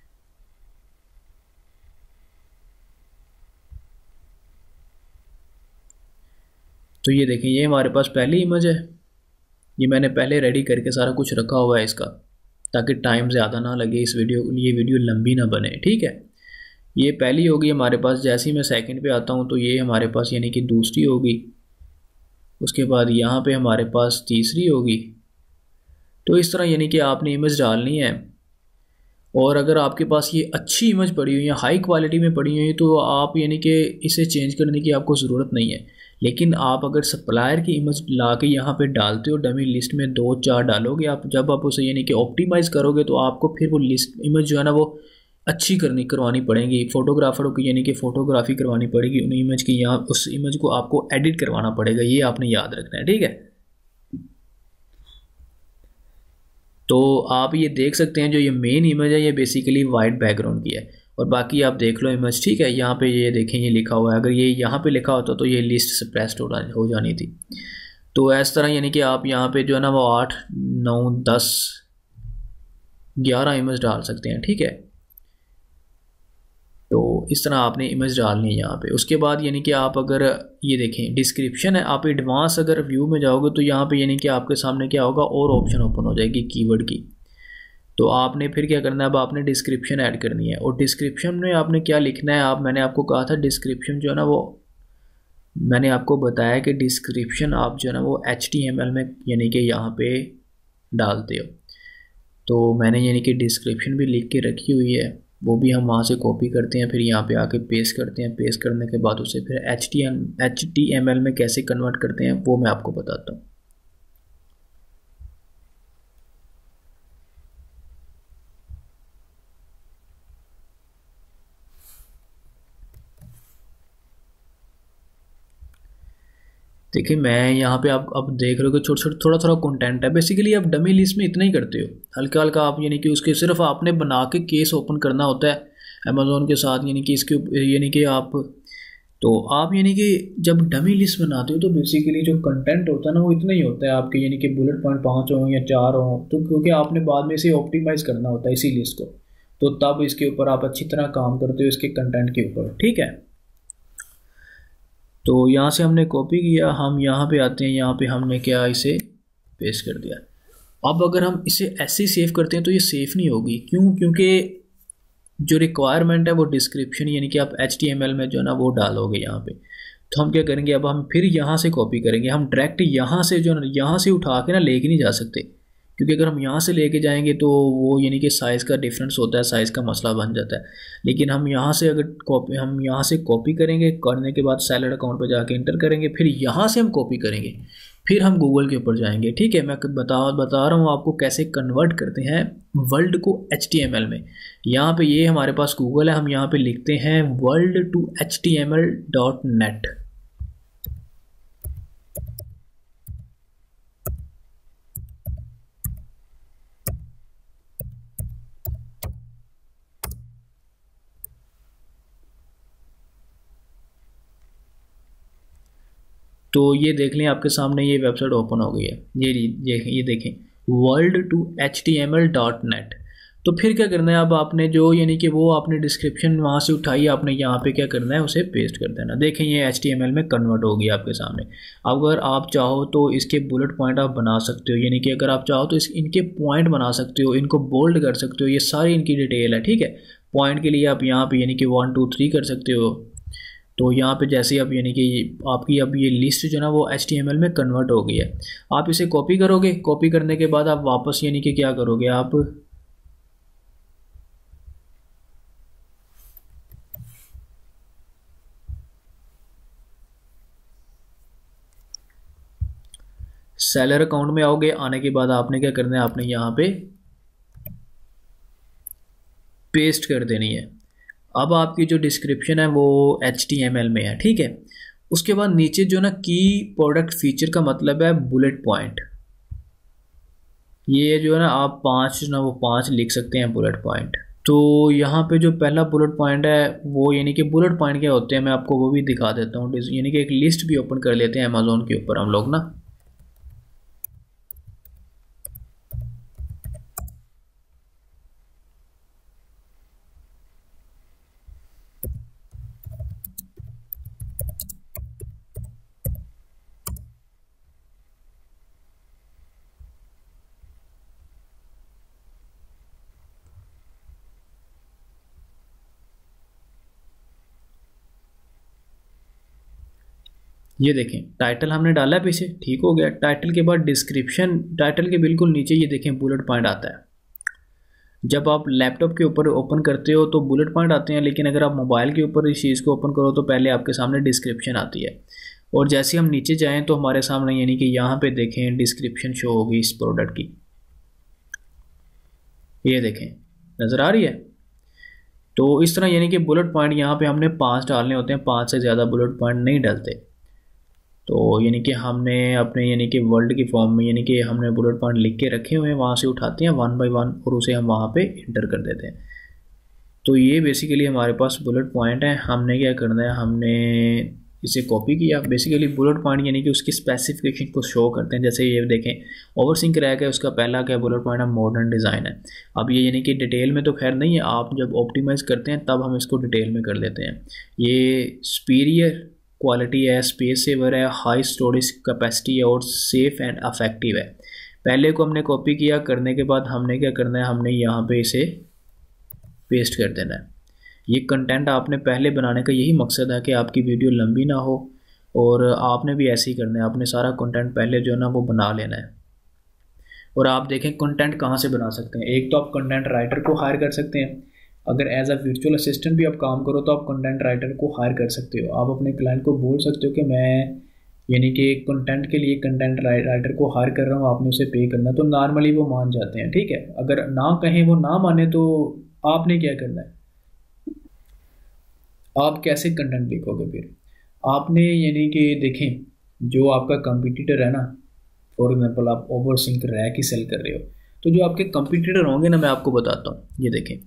तो ये देखें, ये हमारे पास पहली इमेज है, ये मैंने पहले रेडी करके सारा कुछ रखा हुआ है इसका, ताकि टाइम ज़्यादा ना लगे, इस वीडियो ये वीडियो लंबी ना बने, ठीक है। ये पहली होगी हमारे पास। जैसे ही मैं सेकंड पे आता हूँ तो ये हमारे पास यानी कि दूसरी होगी। उसके बाद यहाँ पे हमारे पास तीसरी होगी। तो इस तरह यानी कि आपने इमेज डालनी है। और अगर आपके पास ये अच्छी इमेज पड़ी हुई है, हाई क्वालिटी में पड़ी हुई है, तो आप यानी कि इसे चेंज करने की आपको ज़रूरत नहीं है। लेकिन आप अगर सप्लायर की इमेज ला के यहाँ पर डालते हो, डमी लिस्ट में दो चार डालोगे आप, जब आप उसे यानी कि ऑप्टिमाइज़ करोगे तो आपको फिर वो लिस्ट इमेज जो है ना वो अच्छी करनी करवानी पड़ेगी फ़ोटोग्राफ़र को, यानी कि फ़ोटोग्राफी करवानी पड़ेगी उन इमेज की, यहाँ उस इमेज को आपको एडिट करवाना पड़ेगा, ये आपने याद रखना है, ठीक है। तो आप ये देख सकते हैं जो ये मेन इमेज है ये बेसिकली वाइट बैकग्राउंड की है, और बाकी आप देख लो इमेज, ठीक है। यहाँ पे ये देखें ये लिखा हुआ है, अगर ये यहाँ पे लिखा होता तो ये लिस्ट सप्रेस्ड हो हो जानी थी। तो इस तरह यानी कि आप यहाँ पे जो है ना वो आठ नौ दस ग्यारह इमेज डाल सकते हैं, ठीक है। तो इस तरह आपने इमेज डालनी है यहाँ पे। उसके बाद यानी कि आप अगर ये देखें डिस्क्रिप्शन है, आप एडवांस अगर व्यू में जाओगे तो यहाँ पे यानी कि आपके सामने क्या होगा, और ऑप्शन ओपन हो जाएगी कीवर्ड की। तो आपने फिर क्या करना है, अब आपने डिस्क्रिप्शन ऐड करनी है, और डिस्क्रिप्शन में आपने क्या लिखना है, आप मैंने आपको कहा था डिस्क्रिप्शन जो है ना वो मैंने आपको बताया कि डिस्क्रिप्शन आप जो है ना वो एच टी एम एल में यानी कि यहाँ पे डालते हो। तो मैंने यानी कि डिस्क्रिप्शन भी लिख के रखी हुई है, वो भी हम वहाँ से कॉपी करते हैं, फिर यहाँ पे आके पेस्ट करते हैं। पेस्ट करने के बाद उसे फिर H T M H T M L में कैसे कन्वर्ट करते हैं वो मैं आपको बताता हूँ। देखिए मैं यहाँ पे आप अब देख रहे हो कि छोटा छोटा थोड़ा थोड़ा कंटेंट है, बेसिकली आप डमी लिस्ट में इतना ही करते हो, हल्का हल्का आप यानी कि उसके सिर्फ आपने बना के केस ओपन करना होता है अमेज़ोन के साथ, यानी कि इसके यानी कि आप तो आप यानी कि जब डमी लिस्ट बनाते हो तो बेसिकली जो कंटेंट होता है ना वो इतना ही होता है आपके, यानी कि बुलेट पॉइंट पाँच हो या चार हो, तो क्योंकि आपने बाद में इसे ऑप्टिमाइज़ करना होता है इसी लिस्ट को, तो तब इसके ऊपर आप अच्छी तरह काम करते हो इसके कंटेंट के ऊपर, ठीक है। तो यहाँ से हमने कॉपी किया, हम यहाँ पे आते हैं, यहाँ पे हमने क्या इसे पेस्ट कर दिया। अब अगर हम इसे ऐसे ही सेव करते हैं तो ये सेफ नहीं होगी, क्यों, क्योंकि जो रिक्वायरमेंट है वो डिस्क्रिप्शन यानी कि आप एच टी एम एल में जो है ना वो डालोगे यहाँ पे। तो हम क्या करेंगे, अब हम फिर यहाँ से कॉपी करेंगे, हम डायरेक्ट यहाँ से जो ना यहाँ से उठा के ना लेके नहीं जा सकते, क्योंकि अगर हम यहाँ से लेके जाएंगे तो वो यानी कि साइज़ का डिफरेंस होता है, साइज़ का मसला बन जाता है। लेकिन हम यहाँ से अगर कॉपी हम यहाँ से कॉपी करेंगे, करने के बाद सैलड अकाउंट पर जाके इंटर करेंगे, फिर यहाँ से हम कॉपी करेंगे, फिर हम गूगल के ऊपर जाएंगे, ठीक है। मैं बता बता रहा हूँ आपको कैसे कन्वर्ट करते हैं वर्ल्ड को एच टी एम एल में। यहाँ पे ये हमारे पास गूगल है, हम यहाँ पे लिखते हैं world to H T M L dot net. तो ये देख लें आपके सामने ये वेबसाइट ओपन हो गई है, ये ये ये देखें world to H T M L dot net. तो फिर क्या करना है, अब आपने जो यानी कि वो आपने डिस्क्रिप्शन वहाँ से उठाई, आपने यहाँ पे क्या करना है उसे पेस्ट कर देना। देखें ये एच टी एम एल में कन्वर्ट हो गया आपके सामने। अगर आप चाहो तो इसके बुलेट पॉइंट आप बना सकते हो, यानी कि अगर आप चाहो तो इस इनके पॉइंट बना सकते हो, इनको बोल्ड कर सकते हो, ये सारी इनकी डिटेल है, ठीक है। पॉइंट के लिए आप यहाँ पे यानी कि वन टू थ्री कर सकते हो। तो यहाँ पे जैसे अब यानी कि आपकी अब ये लिस्ट जो ना वो एच टी एम एल में कन्वर्ट हो गई है। आप इसे कॉपी करोगे, कॉपी करने के बाद आप वापस यानी कि क्या करोगे, आप सेलर अकाउंट में आओगे। आने के बाद आपने क्या करना है, आपने यहाँ पे पेस्ट कर देनी है। अब आपकी जो डिस्क्रिप्शन है वो एच टी एम एल में है, ठीक है। उसके बाद नीचे जो ना की प्रोडक्ट फीचर का मतलब है बुलेट पॉइंट, ये जो है ना आप पांच ना वो पांच लिख सकते हैं बुलेट पॉइंट। तो यहाँ पे जो पहला बुलेट पॉइंट है वो यानी कि बुलेट पॉइंट क्या होते हैं मैं आपको वो भी दिखा देता हूँ, यानी कि एक लिस्ट भी ओपन कर लेते हैं अमेज़ोन के ऊपर हम लोग ना। ये देखें टाइटल हमने डाला है पीछे, ठीक हो गया। टाइटल के बाद डिस्क्रिप्शन, टाइटल के बिल्कुल नीचे ये देखें बुलेट पॉइंट आता है। जब आप लैपटॉप के ऊपर ओपन करते हो तो बुलेट पॉइंट आते हैं, लेकिन अगर आप मोबाइल के ऊपर इस चीज़ को ओपन करो तो पहले आपके सामने डिस्क्रिप्शन आती है। और जैसे हम नीचे जाएं तो हमारे सामने यानी कि यहाँ पे देखें डिस्क्रिप्शन शो होगी इस प्रोडक्ट की, ये देखें नज़र आ रही है। तो इस तरह यानी कि बुलेट पॉइंट यहाँ पे हमने पाँच डालने होते हैं, पाँच से ज़्यादा बुलेट पॉइंट नहीं डालते। तो यानी कि हमने अपने यानी कि वर्ल्ड की फॉर्म में यानी कि हमने बुलेट पॉइंट लिख के रखे हुए हैं, वहाँ से उठाते हैं वन बाय वन और उसे हम वहाँ पे इंटर कर देते हैं। तो ये बेसिकली हमारे पास बुलेट पॉइंट है। हमने क्या करना है, हमने इसे कॉपी किया। बेसिकली बुलेट पॉइंट यानी कि उसकी स्पेसिफिकेशन को शो करते हैं। जैसे ये देखें, ओवरसिंक रैक है, उसका पहला क्या बुलेट पॉइंट है, मॉडर्न डिज़ाइन है। अब ये यानी कि डिटेल में तो खैर नहीं है, आप जब ऑप्टिमाइज़ करते हैं तब हम इसको डिटेल में कर देते हैं। ये सुपीरियर क्वालिटी है, स्पेस सेवर है, हाई स्टोरेज कैपेसिटी है और सेफ़ एंड अफेक्टिव है। पहले को हमने कॉपी किया, करने के बाद हमने क्या करना है, हमने यहाँ पे इसे पेस्ट कर देना है। ये कंटेंट आपने पहले बनाने का यही मकसद है कि आपकी वीडियो लंबी ना हो, और आपने भी ऐसे ही करना है, आपने सारा कंटेंट पहले जो है ना वो बना लेना है। और आप देखें कंटेंट कहाँ से बना सकते हैं। एक तो आप कंटेंट राइटर को हायर कर सकते हैं, अगर एज अ वर्चुअल असिस्टेंट भी आप काम करो तो आप कंटेंट राइटर को हायर कर सकते हो। आप अपने क्लाइंट को बोल सकते हो कि मैं यानी कि कंटेंट के लिए कंटेंट राइटर को हायर कर रहा हूँ, आपने उसे पे करना, तो नॉर्मली वो मान जाते हैं। ठीक है, अगर ना कहें, वो ना माने, तो आपने क्या करना है, आप कैसे कंटेंट लिखोगे फिर। आपने यानी कि देखें, जो आपका कंपटीटर है ना, फॉर एग्जांपल आप ओवरसिंक रैक ही सेल कर रहे हो, तो जो आपके कंपटीटर होंगे ना, मैं आपको बताता हूँ। ये देखें,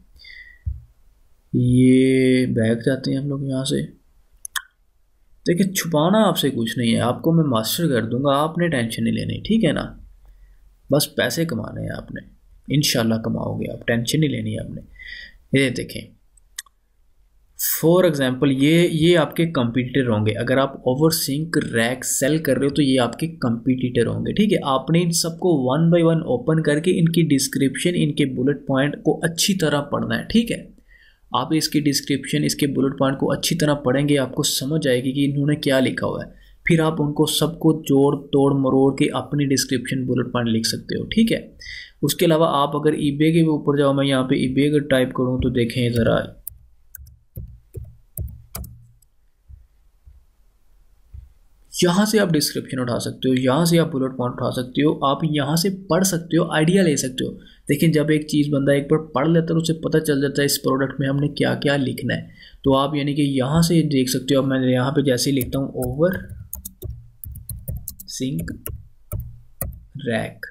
ये बैक जाते हैं हम लोग यहाँ से। देखिए, छुपाना आपसे कुछ नहीं है, आपको मैं मास्टर कर दूंगा, आपने टेंशन नहीं लेनी, ठीक है ना। बस पैसे कमाने हैं आपने, इंशाल्लाह कमाओगे आप, टेंशन नहीं लेनी है आपने। ये देखें, फॉर एग्जांपल ये ये आपके कंपटीटर होंगे। अगर आप ओवरसिंक रैक सेल कर रहे हो तो ये आपके कंपटीटर होंगे। ठीक है, आपने इन सबको वन बाय वन ओपन करके इनकी डिस्क्रिप्शन, इनके बुलेट पॉइंट को अच्छी तरह पढ़ना है। ठीक है, आप इसकी डिस्क्रिप्शन, इसके बुलेट पॉइंट को अच्छी तरह पढ़ेंगे, आपको समझ आएगी कि इन्होंने क्या लिखा हुआ है। फिर आप उनको सबको जोड़ तोड़ मरोड़ के अपनी डिस्क्रिप्शन बुलेट पॉइंट लिख सकते हो। ठीक है, उसके अलावा आप अगर ईबे के ऊपर जाओ, मैं यहाँ पे ईबे अगर टाइप करूँ तो देखें ज़रा, यहाँ से आप डिस्क्रिप्शन उठा सकते हो, यहाँ से आप बुलेट पॉइंट उठा सकते हो, आप यहाँ से पढ़ सकते हो, आइडिया ले सकते हो। देखिए, जब एक चीज़ बंदा एक बार पढ़ लेता है तो उसे पता चल जाता है इस प्रोडक्ट में हमने क्या क्या लिखना है। तो आप यानी कि यहाँ से देख सकते हो। अब मैं यहाँ पे जैसे ही लिखता हूँ ओवर सिंक रैक,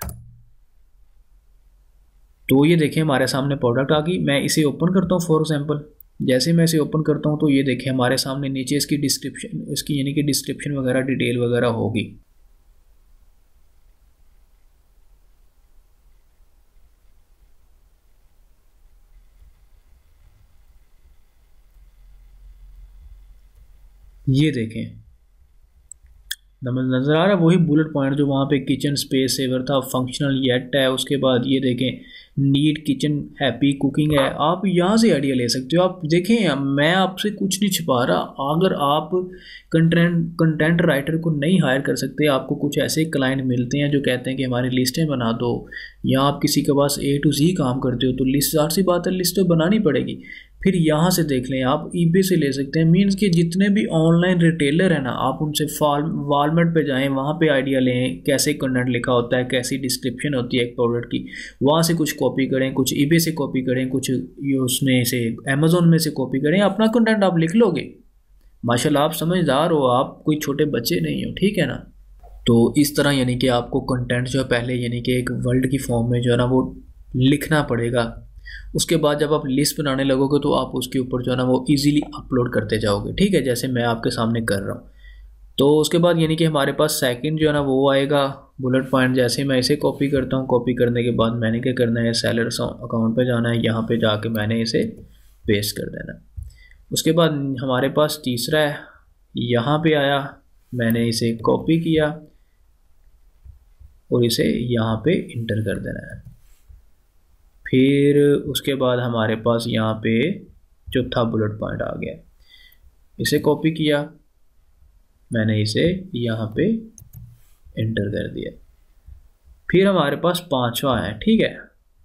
तो ये देखें हमारे सामने प्रोडक्ट आ गई। मैं इसे ओपन करता हूँ फॉर एग्जाम्पल। जैसे मैं इसे ओपन करता हूँ तो ये देखें हमारे सामने नीचे इसकी डिस्क्रिप्शन, इसकी यानी कि डिस्क्रिप्शन वगैरह डिटेल वगैरह होगी। ये देखें, नज़र आ रहा है वही बुलेट पॉइंट जो वहाँ पे किचन स्पेस सेवर था, फंक्शनल येट है। उसके बाद ये देखें नीट किचन हैप्पी कुकिंग है। आप यहाँ से आइडिया ले सकते हो। आप देखें, मैं आपसे कुछ नहीं छिपा रहा। अगर आप कंटेंट कंटेंट राइटर को नहीं हायर कर सकते, आपको कुछ ऐसे क्लाइंट मिलते हैं जो कहते हैं कि हमारी लिस्टें बना दो, या आप किसी के पास ए टू जी काम करते हो, तो लिस्ट, ज़ाहिर सी बात है लिस्ट तो बनानी पड़ेगी। फिर यहाँ से देख लें, आप ईबे से ले सकते हैं। मीन्स कि जितने भी ऑनलाइन रिटेलर हैं ना, आप उनसे फाल वालमार्ट पे जाएं, वहाँ पे आइडिया लें कैसे कंटेंट लिखा होता है, कैसी डिस्क्रिप्शन होती है एक प्रोडक्ट की। वहाँ से कुछ कॉपी करें, कुछ ईबे से कॉपी करें, कुछ उसमें से अमेज़ोन में से कॉपी करें, अपना कंटेंट आप लिख लोगे। माशाल्लाह, आप समझदार हो, आप कोई छोटे बच्चे नहीं हो। ठीक है ना। तो इस तरह यानी कि आपको कंटेंट जो है पहले यानी कि एक वर्ल्ड की फॉर्म में जो है ना वो लिखना पड़ेगा। उसके बाद जब आप लिस्ट बनाने लगोगे तो आप उसके ऊपर जो है ना वो इजीली अपलोड करते जाओगे। ठीक है, जैसे मैं आपके सामने कर रहा हूँ। तो उसके बाद यानी कि हमारे पास सेकंड जो है ना वो आएगा बुलेट पॉइंट। जैसे मैं इसे कॉपी करता हूँ, कॉपी करने के बाद मैंने क्या करना है, सेलर अकाउंट पे जाना है, यहाँ पे जाके मैंने इसे पेस्ट कर देना। उसके बाद हमारे पास तीसरा है, यहाँ पे आया, मैंने इसे कॉपी किया और इसे यहाँ पे इंटर कर देना है। फिर उसके बाद हमारे पास यहाँ पे चौथा बुलेट पॉइंट आ गया, इसे कॉपी किया, मैंने इसे यहाँ पे इंटर कर दिया। फिर हमारे पास पांचवा है। ठीक है,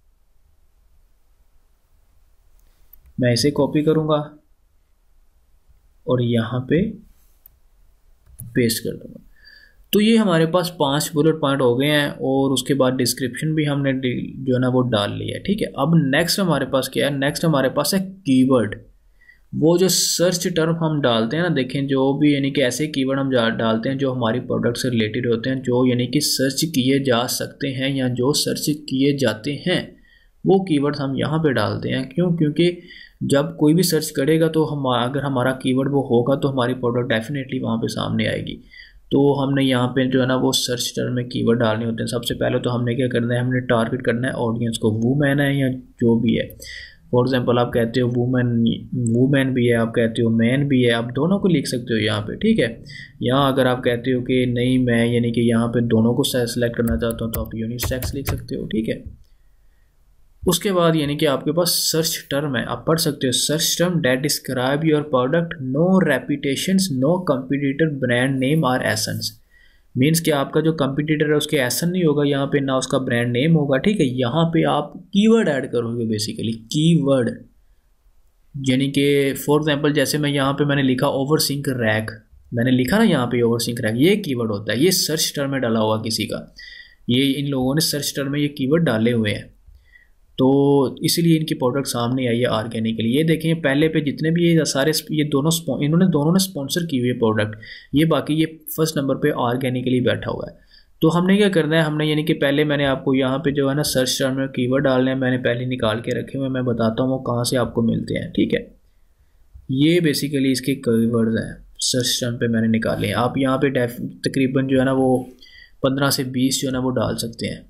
मैं इसे कॉपी करूँगा और यहाँ पे पेस्ट कर दूँगा। तो ये हमारे पास पांच बुलेट पॉइंट हो गए हैं और उसके बाद डिस्क्रिप्शन भी हमने जो है ना वो डाल लिया है, ठीक है। अब नेक्स्ट हमारे पास क्या है, नेक्स्ट हमारे पास है कीवर्ड। वो जो सर्च टर्म हम डालते हैं ना, देखें जो भी यानी कि ऐसे कीवर्ड हम डालते हैं जो हमारी प्रोडक्ट से रिलेटेड होते हैं, जो यानी कि सर्च किए जा सकते हैं या जो सर्च किए जाते हैं, वो कीवर्ड हम यहाँ पे डालते हैं। क्यों? क्योंकि जब कोई भी सर्च करेगा तो हम अगर हमारा कीवर्ड वो होगा तो हमारी प्रोडक्ट डेफिनेटली वहाँ पे सामने आएगी। तो हमने यहाँ पे जो है ना वो सर्च टर्म में कीवर्ड डालने होते हैं। सबसे पहले तो हमने क्या करना है, हमने टारगेट करना है ऑडियंस को, वुमेन है या जो भी है। फॉर एग्जांपल आप कहते हो वुमेन, वुमेन भी है, आप कहते हो मैन भी है, आप दोनों को लिख सकते हो यहाँ पे, ठीक है। यहाँ अगर आप कहते हो कि नहीं मैं यानी कि यहाँ पे दोनों को सेलेक्ट करना चाहता हूँ तो आप यूनिसेक्स लिख सकते हो, ठीक है। उसके बाद यानी कि आपके पास सर्च टर्म है, आप पढ़ सकते हो search term that describe your product, no reputations, no competitor brand name are essence. Means कि आपका जो कंपटीटर है उसके एसन नहीं होगा यहाँ पे, ना उसका ब्रांड नेम होगा, ठीक है। यहाँ पे आप कीवर्ड ऐड करोगे, बेसिकली कीवर्ड। यानी कि फॉर एग्जांपल जैसे मैं यहाँ पे मैंने लिखा ओवरसिंक रैक, मैंने लिखा ना यहाँ पे ओवरसिंक रैक, ये कीवर्ड होता है, ये सर्च टर्म में डाला हुआ किसी का, ये इन लोगों ने सर्च टर्म में ये कीवर्ड डाले हुए हैं, तो इसीलिए इनकी प्रोडक्ट सामने आई है ऑर्गेनिकली। ये देखें पहले पे जितने भी ये सारे ये दोनों इन्होंने दोनों ने स्पॉन्सर की हुई है प्रोडक्ट, ये बाकी ये फर्स्ट नंबर पे ऑर्गेनिकली बैठा हुआ है। तो हमने क्या करना है, हमने यानी कि पहले मैंने आपको यहाँ पे जो है ना सर्च टर्म में कीवर्ड डालने हैं, मैंने पहले निकाल के रखे हुए, मैं बताता हूँ वो कहाँ से आपको मिलते हैं, ठीक है। ये बेसिकली इसके कीवर्ड्स हैं, सर्च टर्म पे मैंने निकाले हैं। आप यहाँ पे तकरीबन जो है ना वो पंद्रह से बीस जो है ना वो डाल सकते हैं।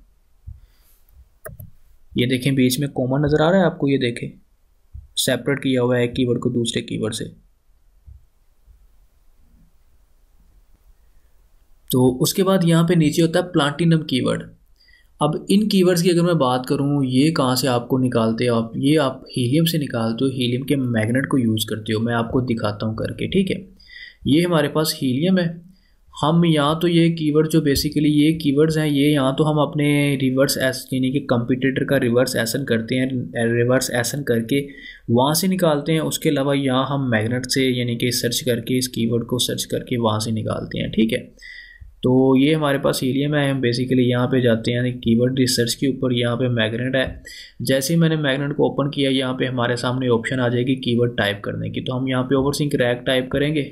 ये देखें बीच में कॉमा नज़र आ रहा है आपको, ये देखें सेपरेट किया हुआ है कीवर्ड को दूसरे कीवर्ड से। तो उसके बाद यहाँ पे नीचे होता है प्लाटिनम कीवर्ड। अब इन कीवर्ड्स की अगर मैं बात करूँ, ये कहाँ से आपको निकालते हो आप, ये आप हीलियम से निकालते हो, हीलियम के मैग्नेट को यूज़ करते हो, मैं आपको दिखाता हूँ करके, ठीक है। ये हमारे पास हीलियम है, हम यहाँ तो ये कीवर्ड जो बेसिकली ये कीवर्ड्स हैं, ये यहाँ तो हम अपने रिवर्स एस यानी कि कंपटीटर का रिवर्स एसन करते हैं, रिवर्स एसन करके वहाँ से निकालते हैं। उसके अलावा यहाँ हम मैग्नेट से यानी कि सर्च करके इस कीवर्ड को सर्च करके वहाँ से निकालते हैं, ठीक है। तो ये हमारे पास हीलियम है, हम बेसिकली यहाँ पे जाते हैं कीवर्ड रिसर्च के ऊपर, यहाँ पे मैग्नेट है। जैसे ही मैंने मैग्नेट को ओपन किया, यहाँ पे हमारे सामने ऑप्शन आ जाएगी कीवर्ड टाइप करने की, तो हम यहाँ पे ओवरसिंक रैक टाइप करेंगे।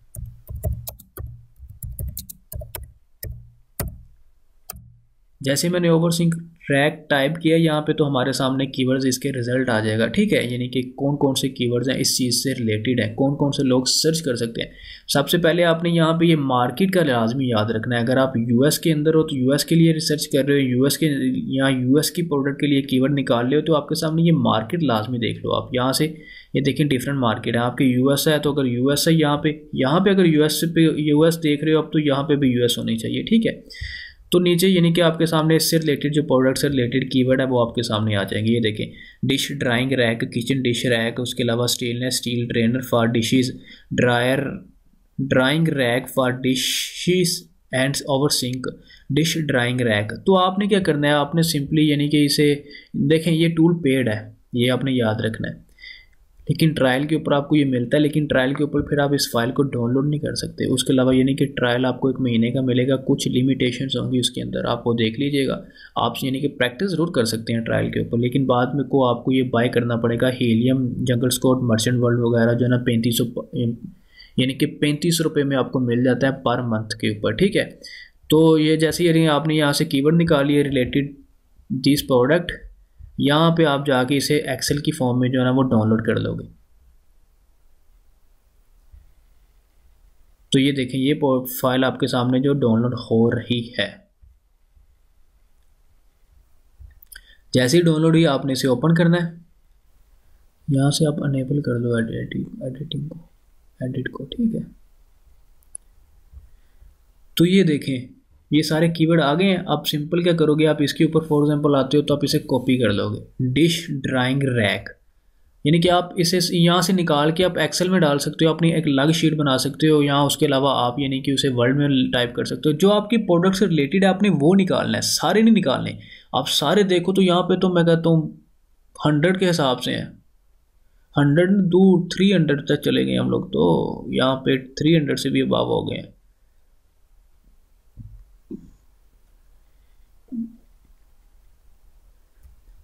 जैसे मैंने ओवरसिंक रैक टाइप किया यहाँ पे, तो हमारे सामने कीवर्ड्स इसके रिजल्ट आ जाएगा, ठीक है। यानी कि कौन कौन से कीवर्ड्स हैं इस चीज़ से रिलेटेड है, कौन कौन से लोग सर्च कर सकते हैं। सबसे पहले आपने यहाँ पे ये मार्केट का लाजमी याद रखना है। अगर आप यूएस के अंदर हो तो यूएस के लिए रिसर्च कर रहे हो, यूएस के यहाँ यूएस की प्रोडक्ट के लिए कीवर्ड निकाल रहे हो, तो आपके सामने ये मार्केट लाजमी देख लो आप। यहाँ से ये देखें डिफरेंट मार्केट है, आपके यूएस है तो अगर यूएस है यहाँ पे, यहाँ पे अगर यूएस पे यूएस देख रहे हो आप, तो यहाँ पे भी यूएस होनी चाहिए, ठीक है। तो नीचे यानी कि आपके सामने इससे रिलेटेड जो प्रोडक्ट से रिलेटेड कीवर्ड है वो आपके सामने आ जाएंगे। ये देखें dish drying rack, kitchen dish rack, उसके अलावा stainless steel drainer for dishes, dryer drying rack for dishes and over sink, dish drying rack. तो आपने क्या करना है, आपने सिंपली यानी कि इसे देखें, ये टूल पेड है, ये आपने याद रखना है, लेकिन ट्रायल के ऊपर आपको ये मिलता है, लेकिन ट्रायल के ऊपर फिर आप इस फाइल को डाउनलोड नहीं कर सकते। उसके अलावा यानी कि ट्रायल आपको एक महीने का मिलेगा, कुछ लिमिटेशंस होंगी उसके अंदर, आप वो देख लीजिएगा। आप यानी कि प्रैक्टिस ज़रूर कर सकते हैं ट्रायल के ऊपर, लेकिन बाद में को आपको ये बाय करना पड़ेगा। Helium, jungle scout, merchant world वगैरह जो है ना पैंतीस सौ यानी कि पैंतीस रुपये में आपको मिल जाता है पर मंथ के ऊपर, ठीक है। तो ये जैसे यानी आपने यहाँ से कीवर्ड निकाली है रिलेटेड दिस प्रोडक्ट, यहाँ पे आप जाके इसे एक्सेल की फॉर्म में जो है ना वो डाउनलोड कर लोगे। तो ये देखें ये फाइल आपके सामने जो डाउनलोड हो रही है। जैसे ही डाउनलोड हुई आपने इसे ओपन करना है, यहाँ से आप अनेबल कर दो एडिटिंग एडिटिंग को एडिट को, ठीक है। तो ये देखें ये सारे कीवर्ड आ गए हैं। आप सिंपल क्या करोगे, आप इसके ऊपर फॉर एग्जांपल आते हो तो आप इसे कॉपी कर लोगे, डिश ड्राइंग रैक, यानी कि आप इसे यहाँ से निकाल के आप एक्सेल में डाल सकते हो, अपनी एक अलग शीट बना सकते हो यहाँ। उसके अलावा आप यानी कि उसे वर्ड में टाइप कर सकते हो। जो आपकी प्रोडक्ट से रिलेटेड है आपने वो निकालना है, सारे नहीं निकालने। आप सारे देखो तो यहाँ पे तो मैं कहता हूँ हंड्रेड के हिसाब से हैं, हंड्रेड दूर थ्री हंड्रेड तक चले गए हम लोग, तो यहाँ पे थ्री हंड्रेड से भी अबाव हो गए हैं।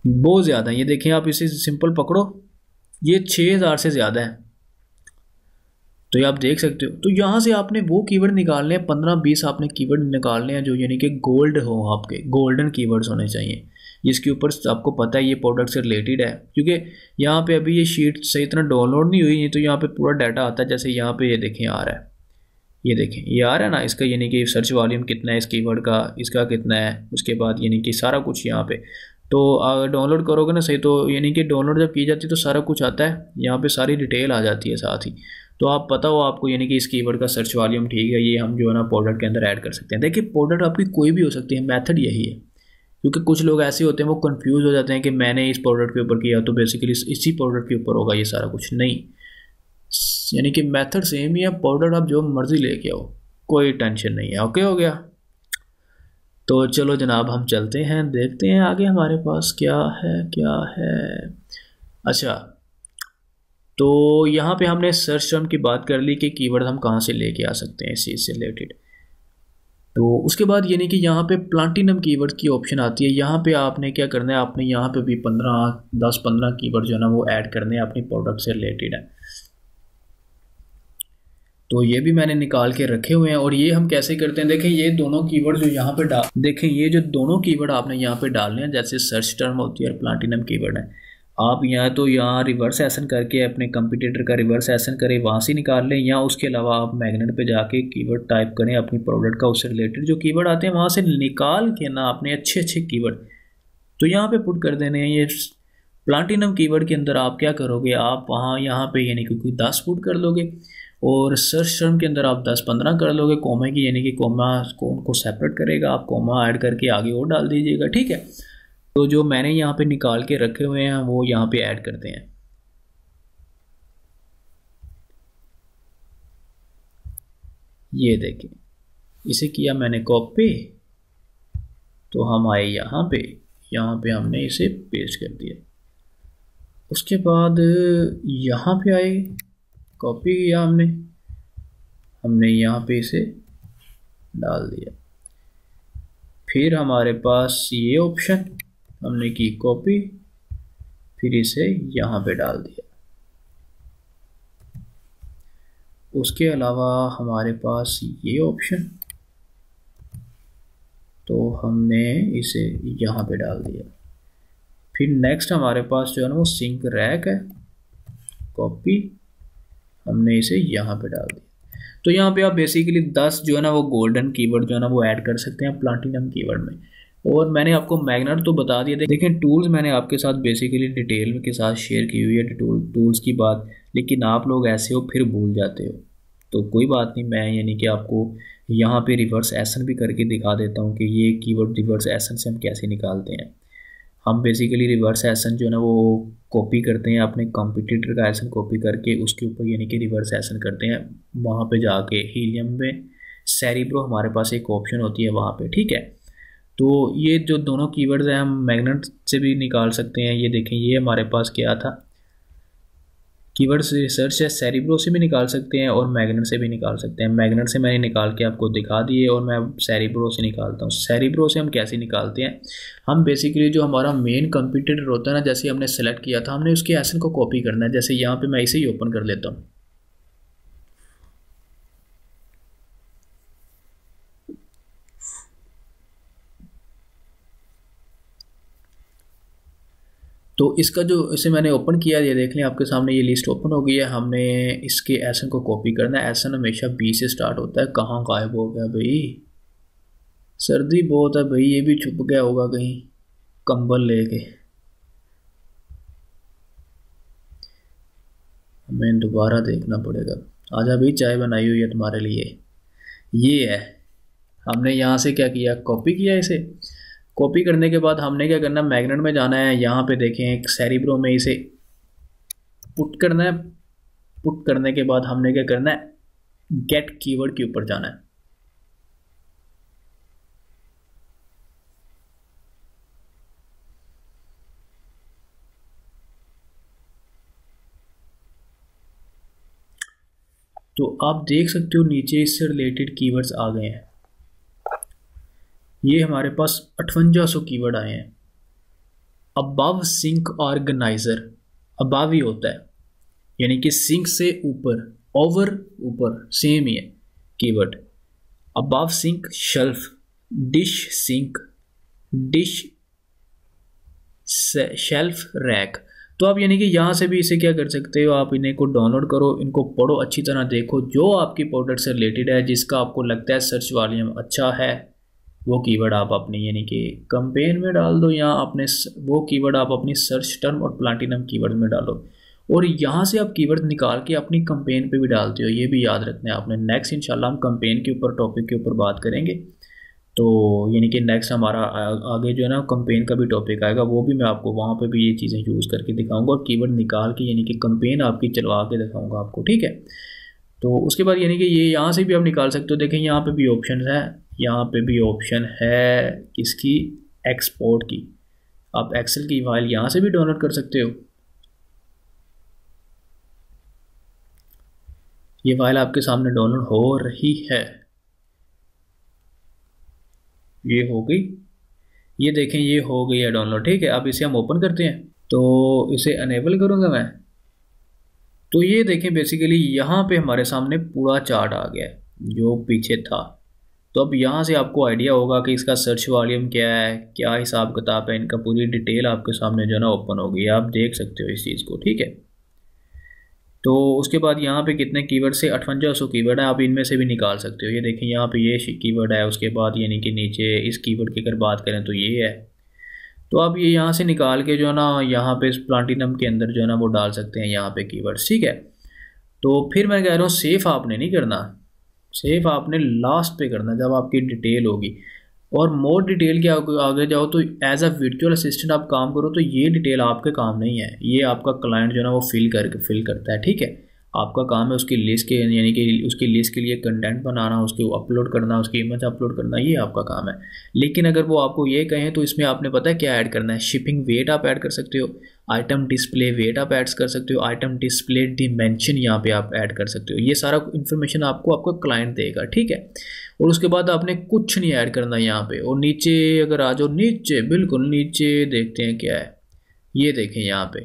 बहुत ज़्यादा है। ये देखें आप, इसे सिंपल पकड़ो, ये छः हज़ार से ज़्यादा है। तो ये आप देख सकते हो। तो यहाँ से आपने वो कीवर्ड निकालने हैं, पंद्रह बीस आपने कीवर्ड निकालने हैं जो यानी कि गोल्ड हो, आपके गोल्डन कीवर्ड्स होने चाहिए, जिसके ऊपर आपको पता है ये प्रोडक्ट से रिलेटेड है। क्योंकि यहाँ पे अभी ये शीट सही तरह डाउनलोड नहीं हुई, तो यहाँ पे पूरा डाटा आता है। जैसे यहाँ पे ये देखें आ रहा है, ये देखें ये आ रहा है ना, इसका यानी कि सर्च वॉल्यूम कितना है इस कीवर्ड का, इसका कितना है, उसके बाद यानी कि सारा कुछ यहाँ पे। तो अगर डाउनलोड करोगे ना सही, तो यानी कि डाउनलोड जब की जाती है तो सारा कुछ आता है, यहाँ पे सारी डिटेल आ जाती है साथ ही। तो आप पता हो आपको यानी कि इस कीवर्ड का सर्च वॉल्यूम ठीक है, ये हम जो है ना प्रोडक्ट के अंदर ऐड कर सकते हैं। देखिए प्रोडक्ट आपकी कोई भी हो सकती है, मेथड यही है। क्योंकि कुछ लोग ऐसे होते हैं वो कंफ्यूज हो जाते हैं कि मैंने इस प्रोडक्ट के ऊपर किया तो बेसिकली इसी प्रोडक्ट के ऊपर होगा ये सारा कुछ, नहीं। यानी कि मेथड सेम ही है, प्रोडक्ट आप जो मर्जी लेके आओ, कोई टेंशन नहीं है। ओके हो गया। तो चलो जनाब हम चलते हैं, देखते हैं आगे हमारे पास क्या है क्या है। अच्छा, तो यहाँ पे हमने सर्च टर्म की बात कर ली कि कीवर्ड हम कहाँ से लेके आ सकते हैं इस चीज़ से रिलेटेड। तो उसके बाद यानी कि यहाँ पे प्लाटिनम कीवर्ड की ऑप्शन आती है। यहाँ पे आपने क्या करना है, आपने यहाँ पे भी पंद्रह दस पंद्रह कीवर्ड जो है ना वो ऐड करने हैं अपनी प्रोडक्ट से रिलेटेड है। तो ये भी मैंने निकाल के रखे हुए हैं। और ये हम कैसे करते हैं, देखें ये दोनों कीवर्ड जो यहाँ पे डाल देखें ये जो दोनों कीवर्ड आपने यहाँ पे डालने हैं, जैसे सर्च टर्म होती है और प्लाटिनम कीवर्ड है, आप यहाँ तो यहाँ रिवर्स एसन करके अपने कंप्यूटर का रिवर्स एसन करें, वहाँ से निकाल लें, या उसके अलावा आप मैग्नेट पे जाके कीवर्ड टाइप करें अपनी प्रोडक्ट का, उससे रिलेटेड जो कीवर्ड आते हैं वहाँ से निकाल के ना अपने अच्छे अच्छे कीवर्ड तो यहाँ पे पुट कर देने हैं। ये प्लाटिनम कीवर्ड के अंदर आप क्या करोगे, आप वहाँ यहाँ पे यानी कि कोई दस पुट कर लोगे, और सर्च टर्म के अंदर आप दस पंद्रह कर लोगे, कोमे की यानी कि कोमा को उनको सेपरेट करेगा, आप कोमा ऐड करके आगे और डाल दीजिएगा, ठीक है। तो जो मैंने यहाँ पे निकाल के रखे हुए हैं वो यहाँ पे ऐड करते हैं। ये देखें, इसे किया मैंने कॉपी, तो हम आए यहाँ पे, यहाँ पे हमने इसे पेस्ट कर दिया। उसके बाद यहाँ पे आए, कॉपी किया हमने हमने यहाँ पे इसे डाल दिया। फिर हमारे पास ये ऑप्शन हमने की कॉपी, फिर इसे यहाँ पे डाल दिया। उसके अलावा हमारे पास ये ऑप्शन, तो हमने इसे यहाँ पे डाल दिया। फिर नेक्स्ट हमारे पास जो है ना वो सिंक रैक है, कॉपी, हमने इसे यहाँ पे डाल दिया। तो यहाँ पे आप बेसिकली दस जो है ना वो गोल्डन कीवर्ड जो है ना वो ऐड कर सकते हैं प्लाटिनम कीवर्ड में। और मैंने आपको मैग्नेट तो बता दिया। देखें टूल्स मैंने आपके साथ बेसिकली डिटेल के साथ शेयर की हुई है, टूल टूल्स की बात, लेकिन आप लोग ऐसे हो फिर भूल जाते हो, तो कोई बात नहीं, मैं यानी कि आपको यहाँ पे रिवर्स एसन भी करके दिखा देता हूँ कि ये कीवर्ड रिवर्स एसन से हम कैसे निकालते हैं। हम बेसिकली रिवर्स एसन जो है ना वो कॉपी करते हैं, अपने कंप्यूटर का एसन कॉपी करके उसके ऊपर यानी कि रिवर्स एसन करते हैं। वहाँ पे जाके हीलियम में सेरिब्रो हमारे पास एक ऑप्शन होती है वहाँ पे, ठीक है। तो ये जो दोनों कीवर्ड्स हैं हम मैग्नेट से भी निकाल सकते हैं। ये देखें ये हमारे पास क्या था, कीवर्ड रिसर्च है, सेरिब्रो से भी निकाल सकते हैं और मैग्नेट से भी निकाल सकते हैं। मैग्नेट से मैंने निकाल के आपको दिखा दिए और मैं सेरिब्रो से निकालता हूँ। सेरिब्रो से हम कैसे निकालते हैं, हम बेसिकली जो हमारा मेन कंप्यूटर होता है ना, जैसे हमने सेलेक्ट किया था, हमने उसके एसन को कॉपी करना है। जैसे यहाँ पे मैं इसे ही ओपन कर लेता हूँ, तो इसका जो इसे मैंने ओपन किया, ये देख लें आपके सामने ये लिस्ट ओपन हो गई है। हमने इसके एसन को कॉपी करना है। एसन हमेशा बी से स्टार्ट होता है। कहाँ गायब हो गया भाई, सर्दी बहुत है भाई, ये भी छुप गया होगा कहीं कंबल लेके। हमें दोबारा देखना पड़ेगा। आजा भाई चाय बनाई हुई है तुम्हारे लिए। ये है, हमने यहाँ से क्या किया, कॉपी किया। इसे कॉपी करने के बाद हमने क्या करना है, मैग्नेट में जाना है। यहाँ पे देखें एक सेरिब्रो में इसे पुट करना है। पुट करने के बाद हमने क्या करना है, गेट कीवर्ड के ऊपर जाना है। तो आप देख सकते हो नीचे इससे रिलेटेड कीवर्ड्स आ गए हैं। ये हमारे पास अठवंजा सौ कीवर्ड आए हैं। अबव सिंक ऑर्गेनाइजर, अबव ही होता है, यानी कि सिंक से ऊपर, ओवर ऊपर सेम ही है keyword. Above sink shelf, dish sink, dish shelf rack. तो आप यानी कि यहाँ से भी इसे क्या कर सकते हो, आप इन्हें को डाउनलोड करो, इनको पढ़ो, अच्छी तरह देखो, जो आपकी प्रोडक्ट से रिलेटेड है, जिसका आपको लगता है सर्च वॉल्यूम अच्छा है, वो कीवर्ड आप अपनी यानी कि कैंपेन में डाल दो, या अपने वो कीवर्ड आप अपनी सर्च टर्म और प्लैटिनम कीवर्ड में डालो, और यहाँ से आप कीवर्ड निकाल के अपनी कैंपेन पे भी डालते हो। ये भी याद रखना है आपने। नेक्स्ट इंशाल्लाह हम कैंपेन के ऊपर टॉपिक के ऊपर बात करेंगे। तो यानी कि नेक्स्ट हमारा आगे जो है ना कैंपेन का भी टॉपिक आएगा, वो भी मैं आपको वहाँ पे भी ये चीज़ें यूज़ करके दिखाऊंगा और कीवर्ड निकाल के यानी कि कैंपेन आपकी चलवा के दिखाऊंगा आपको, ठीक है। तो उसके बाद यानी कि ये यहाँ से भी आप निकाल सकते हो। देखें यहाँ पे भी ऑप्शन है, यहाँ पे भी ऑप्शन है किसकी, एक्सपोर्ट की। आप एक्सेल की फाइल यहाँ से भी डाउनलोड कर सकते हो। ये फाइल आपके सामने डाउनलोड हो रही है, ये हो गई, ये देखें ये हो गई है डाउनलोड, ठीक है। अब इसे हम ओपन करते हैं, तो इसे अनेबल करूँगा मैं। तो ये देखें बेसिकली यहाँ पे हमारे सामने पूरा चार्ट आ गया है जो पीछे था। तो अब यहाँ से आपको आइडिया होगा कि इसका सर्च वॉल्यूम क्या है, क्या हिसाब किताब है, इनका पूरी डिटेल आपके सामने जो है ना ओपन हो गई है, आप देख सकते हो इस चीज़ को, ठीक है। तो उसके बाद यहाँ पे कितने कीवर्ड से अठवंजा सौ कीवर्ड है, आप इनमें से भी निकाल सकते हो। ये देखें यहाँ पे ये कीवर्ड है, उसके बाद यानी कि नीचे इस कीवर्ड की अगर बात करें तो ये है। तो आप ये यहाँ से निकाल के जो है ना यहाँ पे प्लैटिनम के अंदर जो है ना वो डाल सकते हैं यहाँ पे कीवर्ड्स, ठीक है। तो फिर मैं कह रहा हूँ सेफ आपने नहीं करना, सेफ आपने लास्ट पे करना जब आपकी डिटेल होगी। और मोर डिटेल के आगे जाओ तो एज अ वर्चुअल असिस्टेंट आप काम करो, तो ये डिटेल आपके काम नहीं है, ये आपका क्लाइंट जो है ना वो फिल करके फिल करता है, ठीक है। आपका काम है उसकी लिस्ट के यानी कि उसकी लिस्ट के लिए कंटेंट बनाना, उसके अपलोड करना, उसकी इमेज अपलोड करना, ये आपका काम है। लेकिन अगर वो आपको ये कहें तो इसमें आपने पता है क्या ऐड करना है, शिपिंग वेट आप ऐड कर सकते हो, आइटम डिस्प्ले वेट आप ऐड कर सकते हो, आइटम डिस्प्ले डिमेंशन यहाँ पे आप ऐड कर सकते हो। ये सारा इन्फॉर्मेशन आपको आपका क्लाइंट देगा, ठीक है। और उसके बाद आपने कुछ नहीं ऐड करना यहाँ पे। और नीचे अगर आ जाओ, नीचे बिल्कुल नीचे देखते हैं क्या है, ये देखें यहाँ पे,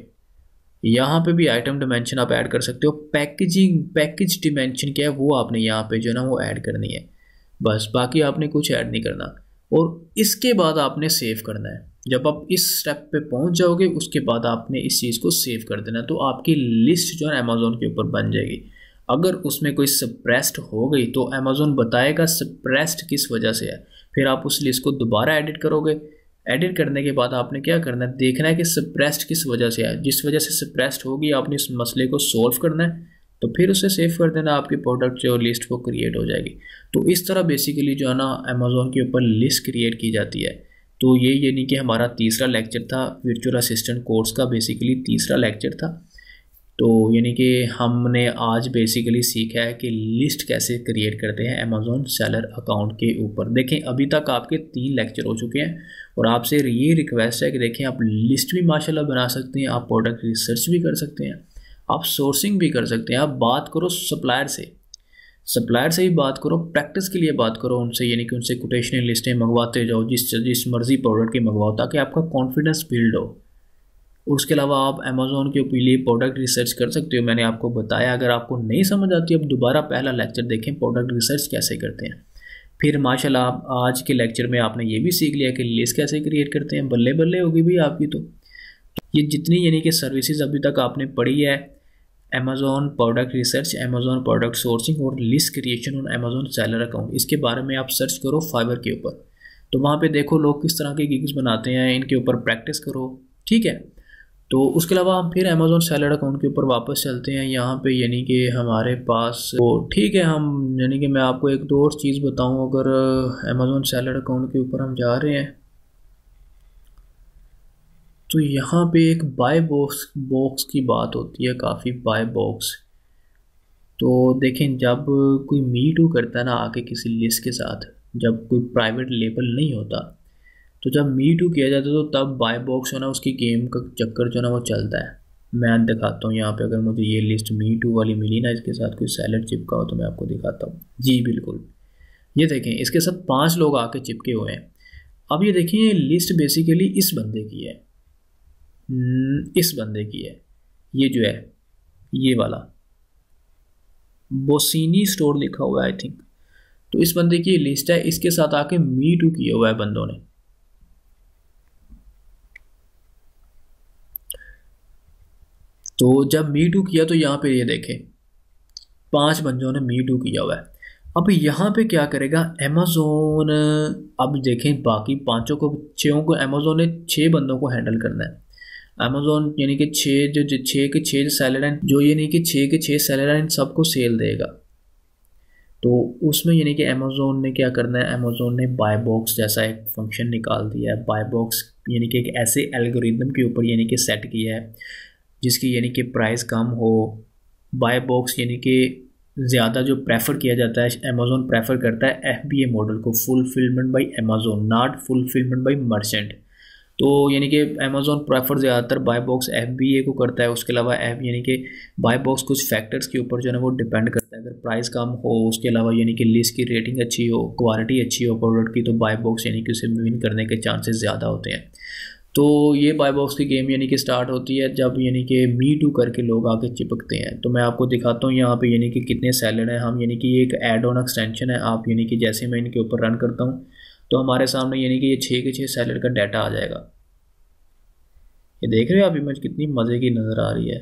यहाँ पे भी आइटम डिमेंशन आप ऐड कर सकते हो। पैकेजिंग पैकेज डिमेंशन क्या है वो आपने यहाँ पे जो है ना वो ऐड करनी है, बस, बाकी आपने कुछ ऐड नहीं करना। और इसके बाद आपने सेव करना है। जब आप इस स्टेप पे पहुंच जाओगे उसके बाद आपने इस चीज़ को सेव कर देना, तो आपकी लिस्ट जो है अमेज़ॉन के ऊपर बन जाएगी। अगर उसमें कोई सप्रेस्ड हो गई तो अमेज़ॉन बताएगा सप्रेस्ड किस वजह से है, फिर आप उस लिस्ट को दोबारा एडिट करोगे। एडिट करने के बाद आपने क्या करना है, देखना है कि सप्रेस्ड किस वजह से है, जिस वजह से सप्रेस्ड होगी आपने इस मसले को सोल्व करना है, तो फिर उसे सेव कर देना, आपकी प्रोडक्ट जो लिस्ट वो क्रिएट हो जाएगी। तो इस तरह बेसिकली जो है ना अमेज़ॉन के ऊपर लिस्ट क्रिएट की जाती है। तो ये यानी कि हमारा तीसरा लेक्चर था वर्चुअल असिस्टेंट कोर्स का, बेसिकली तीसरा लेक्चर था। तो यानी कि हमने आज बेसिकली सीखा है कि लिस्ट कैसे क्रिएट करते हैं अमेज़ॉन सेलर अकाउंट के ऊपर। देखें अभी तक आपके तीन लेक्चर हो चुके हैं और आपसे ये रिक्वेस्ट है कि देखें आप लिस्ट भी माशाल्लाह बना सकते हैं, आप प्रोडक्ट रिसर्च भी कर सकते हैं, आप सोर्सिंग भी कर सकते हैं। आप बात करो सप्लायर से, सप्लायर से ही बात करो, प्रैक्टिस के लिए बात करो उनसे, यानी कि उनसे कोटेशनल लिस्टें मंगवाते जाओ जिस जिस मर्जी प्रोडक्ट की मंगवाओ, ताकि आपका कॉन्फिडेंस बिल्ड हो। और उसके अलावा आप अमेज़ॉन के लिए प्रोडक्ट रिसर्च कर सकते हो। मैंने आपको बताया, अगर आपको नहीं समझ आती अब दोबारा पहला लेक्चर देखें प्रोडक्ट रिसर्च कैसे करते हैं। फिर माशाल्लाह आप आज के लेक्चर में आपने ये भी सीख लिया कि लिस्ट कैसे क्रिएट करते हैं। बल्ले बल्ले होगी भी आपकी। तो ये जितनी यानी कि सर्विसेज अभी तक आपने पढ़ी है, Amazon product research, Amazon product sourcing और लिस्ट क्रिएशन और अमेज़ॉन सेलर अकाउंट, इसके बारे में आप सर्च करो फाइवर के ऊपर। तो वहाँ पे देखो लोग किस तरह के गिग्स बनाते हैं, इनके ऊपर प्रैक्टिस करो, ठीक है। तो उसके अलावा हम फिर अमेज़ॉन सेलर अकाउंट के ऊपर वापस चलते हैं। यहाँ पे यानी कि हमारे पास वो ठीक है, हम यानी कि मैं आपको एक दो और चीज़ बताऊँ। अगर अमेज़ॉन सेलर अकाउंट के ऊपर हम जा रहे हैं तो यहाँ पे एक बाय बॉक्स बॉक्स की बात होती है, काफ़ी बाय बॉक्स। तो देखें जब कोई मी टू करता है ना आके किसी लिस्ट के साथ, जब कोई प्राइवेट लेबल नहीं होता, तो जब मी टू किया जाता है तो तब बाय बॉक्स है ना उसकी गेम का चक्कर जो ना वो चलता है। मैं दिखाता हूँ यहाँ पे, अगर मुझे ये लिस्ट मी टू वाली मिली ना, इसके साथ कोई सेलर चिपका हो तो मैं आपको दिखाता हूँ। जी बिल्कुल, ये देखें इसके साथ पांच लोग आके चिपके हुए हैं। अब ये देखें ये लिस्ट बेसिकली इस बंदे की है, इस बंदे की है, ये जो है ये वाला बोसिनी स्टोर लिखा हुआ है आई थिंक। तो इस बंदे की लिस्ट है, इसके साथ आके मी टू किया हुआ है बंदों ने। तो जब मी टू किया तो यहाँ पे ये देखें पांच बंदों ने मी टू किया हुआ है। अब यहाँ पे क्या करेगा अमेज़ोन, अब देखें बाकी पांचों को छयों को अमेज़ोन ने छः बंदों को हैंडल करना है। अमेज़ोन यानी कि छः जो छः के छः सेलर हैं, जो ये नहीं कि छः के छः सेलर हैं, इन सबको सेल देगा। तो उसमें यानी कि अमेज़ोन ने क्या करना है, अमेज़ोन ने बाय बॉक्स जैसा एक फंक्शन निकाल दिया है। बाय बॉक्स यानी कि एक ऐसे एल्गोरिदम के ऊपर यानी कि सेट किया है जिसकी यानी कि प्राइस कम हो। बाय बॉक्स यानी कि ज़्यादा जो प्रेफर किया जाता है, अमेज़ोन प्रेफर करता है एफ बी ए मॉडल को, fulfilment by Amazon, not fulfilment by merchant. तो यानी कि अमेज़ोन प्रेफर ज़्यादातर buy box F B A को करता है। उसके अलावा एफ यानी कि बाय बॉक्स कुछ फैक्टर्स के ऊपर जो है वो डिपेंड करता है। अगर प्राइस कम हो, उसके अलावा यानी कि लिस्ट की रेटिंग अच्छी हो, क्वालिटी अच्छी हो प्रोडक्ट की, तो बाय बॉक्स यानी कि उसे विन करने के चांसेस ज़्यादा होते हैं। तो ये बाय बॉक्स की गेम यानी कि स्टार्ट होती है जब यानी कि मी टू करके लोग आके चिपकते हैं। तो मैं आपको दिखाता हूँ यहाँ पे यानी कि कितने सेलर हैं हम, यानी कि ये एक एड ऑन एक्सटेंशन है। आप यानी कि जैसे मैं इनके ऊपर रन करता हूँ तो हमारे सामने यानी कि ये छः के छः सेलर का डाटा आ जाएगा। ये देख रहे हो आप इमेज कितनी मज़े की नज़र आ रही है।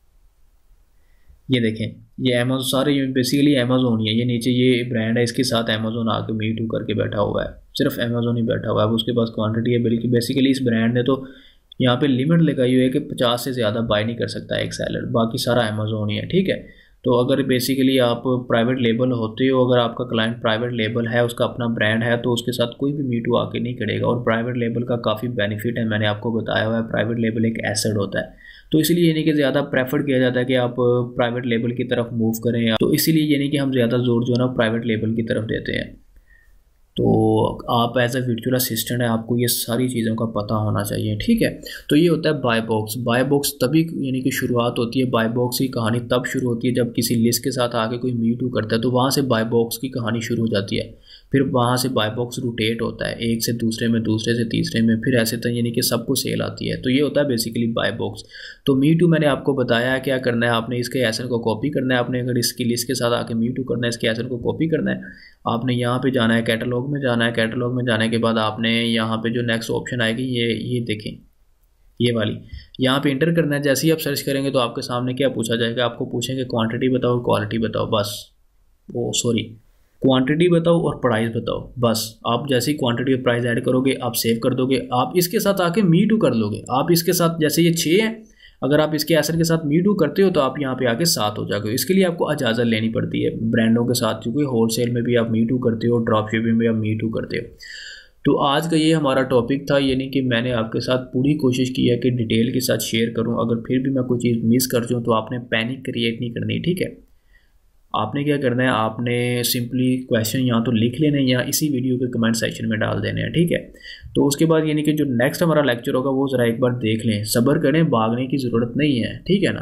ये देखें ये अमेज़ोन, सारे बेसिकली अमेज़ोन ही है। ये नीचे ये ब्रांड है, इसके साथ अमेज़ोन आके मी टू करके बैठा हुआ है। सिर्फ अमेज़ोन ही बैठा हुआ है, उसके पास क्वांटिटी है। बल्कि बेसिकली इस ब्रांड ने तो यहाँ पे लिमिट लगाई हुई है कि पचास से ज़्यादा बाय नहीं कर सकता एक सेलर, बाकी सारा अमेज़ोन ही है। ठीक है, तो अगर बेसिकली आप प्राइवेट लेबल होते हो, अगर आपका क्लाइंट प्राइवेट लेबल है, उसका अपना ब्रांड है, तो उसके साथ कोई भी मी टू आके नहीं करेगा। और प्राइवेट लेबल का काफ़ी बेनिफिट है, मैंने आपको बताया हुआ है। प्राइवेट लेबल एक एसेट होता है, तो इसीलिए यानी कि ज़्यादा प्रेफर किया जाता है कि आप प्राइवेट लेबल की तरफ मूव करें। तो इसीलिए यानी कि हम ज़्यादा जोर जो है ना प्राइवेट लेबल की तरफ देते हैं। तो आप एज ए वर्चुअल असिस्टेंट है, आपको ये सारी चीज़ों का पता होना चाहिए। ठीक है, तो ये होता है बाय बॉक्स। बाय बॉक्स तभी यानी कि शुरुआत होती है, बाय बॉक्स की कहानी तब शुरू होती है जब किसी लिस्ट के साथ आके कोई मी टू करता है, तो वहाँ से बाय बॉक्स की कहानी शुरू हो जाती है। फिर वहाँ से बाय बॉक्स रोटेट होता है, एक से दूसरे में, दूसरे से तीसरे में, फिर ऐसे तक यानी कि सबको सेल आती है। तो ये होता है बेसिकली बाय बॉक्स। तो मी टू मैंने आपको बताया है क्या करना है, आपने इसके एसेट को कॉपी करना है। आपने अगर इसकी लिस्ट के साथ आके मी टू करना है, इसके एसेट को कॉपी करना है। आपने यहाँ पे जाना है, कैटलॉग में जाना है। कैटलॉग में जाने के बाद आपने यहाँ पे जो नेक्स्ट ऑप्शन आएगी, ये ये देखें, ये वाली, यहाँ पे इंटर करना है। जैसे ही आप सर्च करेंगे तो आपके सामने क्या पूछा जाएगा, आपको पूछेंगे क्वांटिटी बताओ, क्वालिटी बताओ, बस। वो सॉरी क्वांटिटी बताओ और प्राइस बताओ, बस। आप जैसे ही क्वांटिटी और प्राइस ऐड करोगे, आप सेव कर दोगे, आप इसके साथ आके मी टू कर लोगे। आप इसके साथ, जैसे ये छः है, अगर आप इसके एसेट के साथ मी टू करते हो तो आप यहाँ पे आके सात हो जाओगे। इसके लिए आपको इजाज़त लेनी पड़ती है ब्रांडों के साथ, क्योंकि होलसेल में भी आप मी टू करते हो, ड्रॉप शिपिंग में आप मी टू करते हो। तो आज का ये हमारा टॉपिक था, यानी कि मैंने आपके साथ पूरी कोशिश की है कि डिटेल के साथ शेयर करूँ। अगर फिर भी मैं कोई चीज़ मिस कर जाऊँ तो आपने पैनिक क्रिएट नहीं करनी। ठीक है, आपने क्या करना है, आपने सिंपली क्वेश्चन यहाँ तो लिख लेने हैं या इसी वीडियो के कमेंट सेक्शन में डाल देने हैं। ठीक है, तो उसके बाद यानी कि जो नेक्स्ट हमारा लेक्चर होगा वो ज़रा एक बार देख लें, सब्र करें, भागने की ज़रूरत नहीं है। ठीक है ना।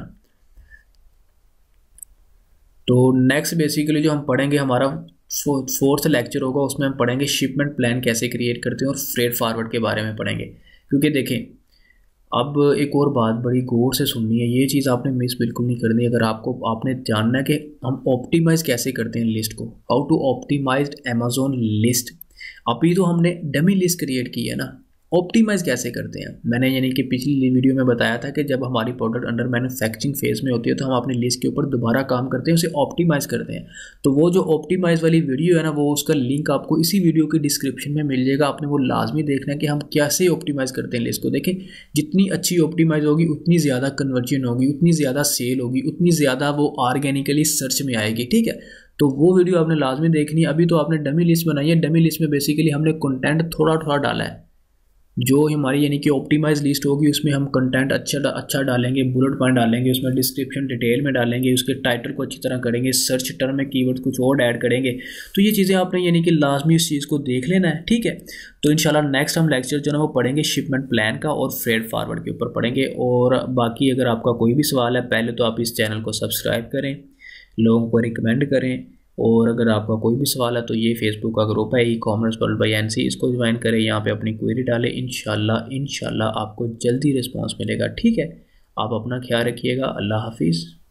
तो नेक्स्ट बेसिकली जो हम पढ़ेंगे, हमारा फोर्थ लेक्चर होगा, उसमें हम पढ़ेंगे शिपमेंट प्लान कैसे क्रिएट करते हैं और फ्रेट फॉरवर्ड के बारे में पढ़ेंगे। क्योंकि देखें, अब एक और बात बड़ी गौर से सुननी है, ये चीज़ आपने मिस बिल्कुल नहीं करनी। अगर आपको आपने जानना है कि हम ऑप्टिमाइज़ कैसे करते हैं लिस्ट को, how to optimise Amazon list. अभी तो हमने डमी लिस्ट क्रिएट की है ना, ऑप्टिमाइज़ कैसे करते हैं मैंने यानी कि पिछली वीडियो में बताया था कि जब हमारी प्रोडक्ट अंडर मैन्युफैक्चरिंग फेज में होती है तो हम अपनी लिस्ट के ऊपर दोबारा काम करते हैं, उसे ऑप्टिमाइज़ करते हैं। तो वो जो ऑप्टिमाइज़ वाली वीडियो है ना, वो उसका लिंक आपको इसी वीडियो के डिस्क्रिप्शन में मिल जाएगा। आपने वो लाजमी देखना है कि हम कैसे ऑप्टिमाइज़ करते हैं लिस्ट को। देखें, जितनी अच्छी ऑप्टिमाइज़ होगी उतनी ज़्यादा कन्वर्जन होगी, उतनी ज़्यादा सेल होगी, उतनी ज़्यादा वो ऑर्गेनिकली सर्च में आएगी। ठीक है, तो वो वीडियो आपने लाजमी देखनी है। अभी तो आपने डमी लिस्ट बनाई है, डमी लिस्ट में बेसिकली हमने कंटेंट थोड़ा थोड़ा डाला है। जो हमारी यानी कि ऑप्टिमाइज लिस्ट होगी उसमें हम कंटेंट अच्छा डा, अच्छा डालेंगे, बुलेट पॉइंट डालेंगे, उसमें डिस्क्रिप्शन डिटेल में डालेंगे, उसके टाइटल को अच्छी तरह करेंगे, सर्च टर्म में कीवर्ड कुछ और ऐड करेंगे। तो ये चीज़ें आपने यानी कि लाजमी इस चीज़ को देख लेना है। ठीक है, तो इंशाल्लाह नेक्स्ट हम लेक्चर जो है वो पढ़ेंगे शिपमेंट प्लान का और फ्रेट फॉरवर्ड के ऊपर पढ़ेंगे। और बाकी अगर आपका कोई भी सवाल है, पहले तो आप इस चैनल को सब्सक्राइब करें, लोगों को रिकमेंड करें, और अगर आपका कोई भी सवाल है तो ये फेसबुक का ग्रुप है e commerce world by N C, इसको ज्वाइन करें, यहाँ पे अपनी क्वेरी डालें, इंशाल्लाह इंशाल्लाह आपको जल्दी रिस्पांस मिलेगा। ठीक है, आप अपना ख्याल रखिएगा। अल्लाह हाफिज़।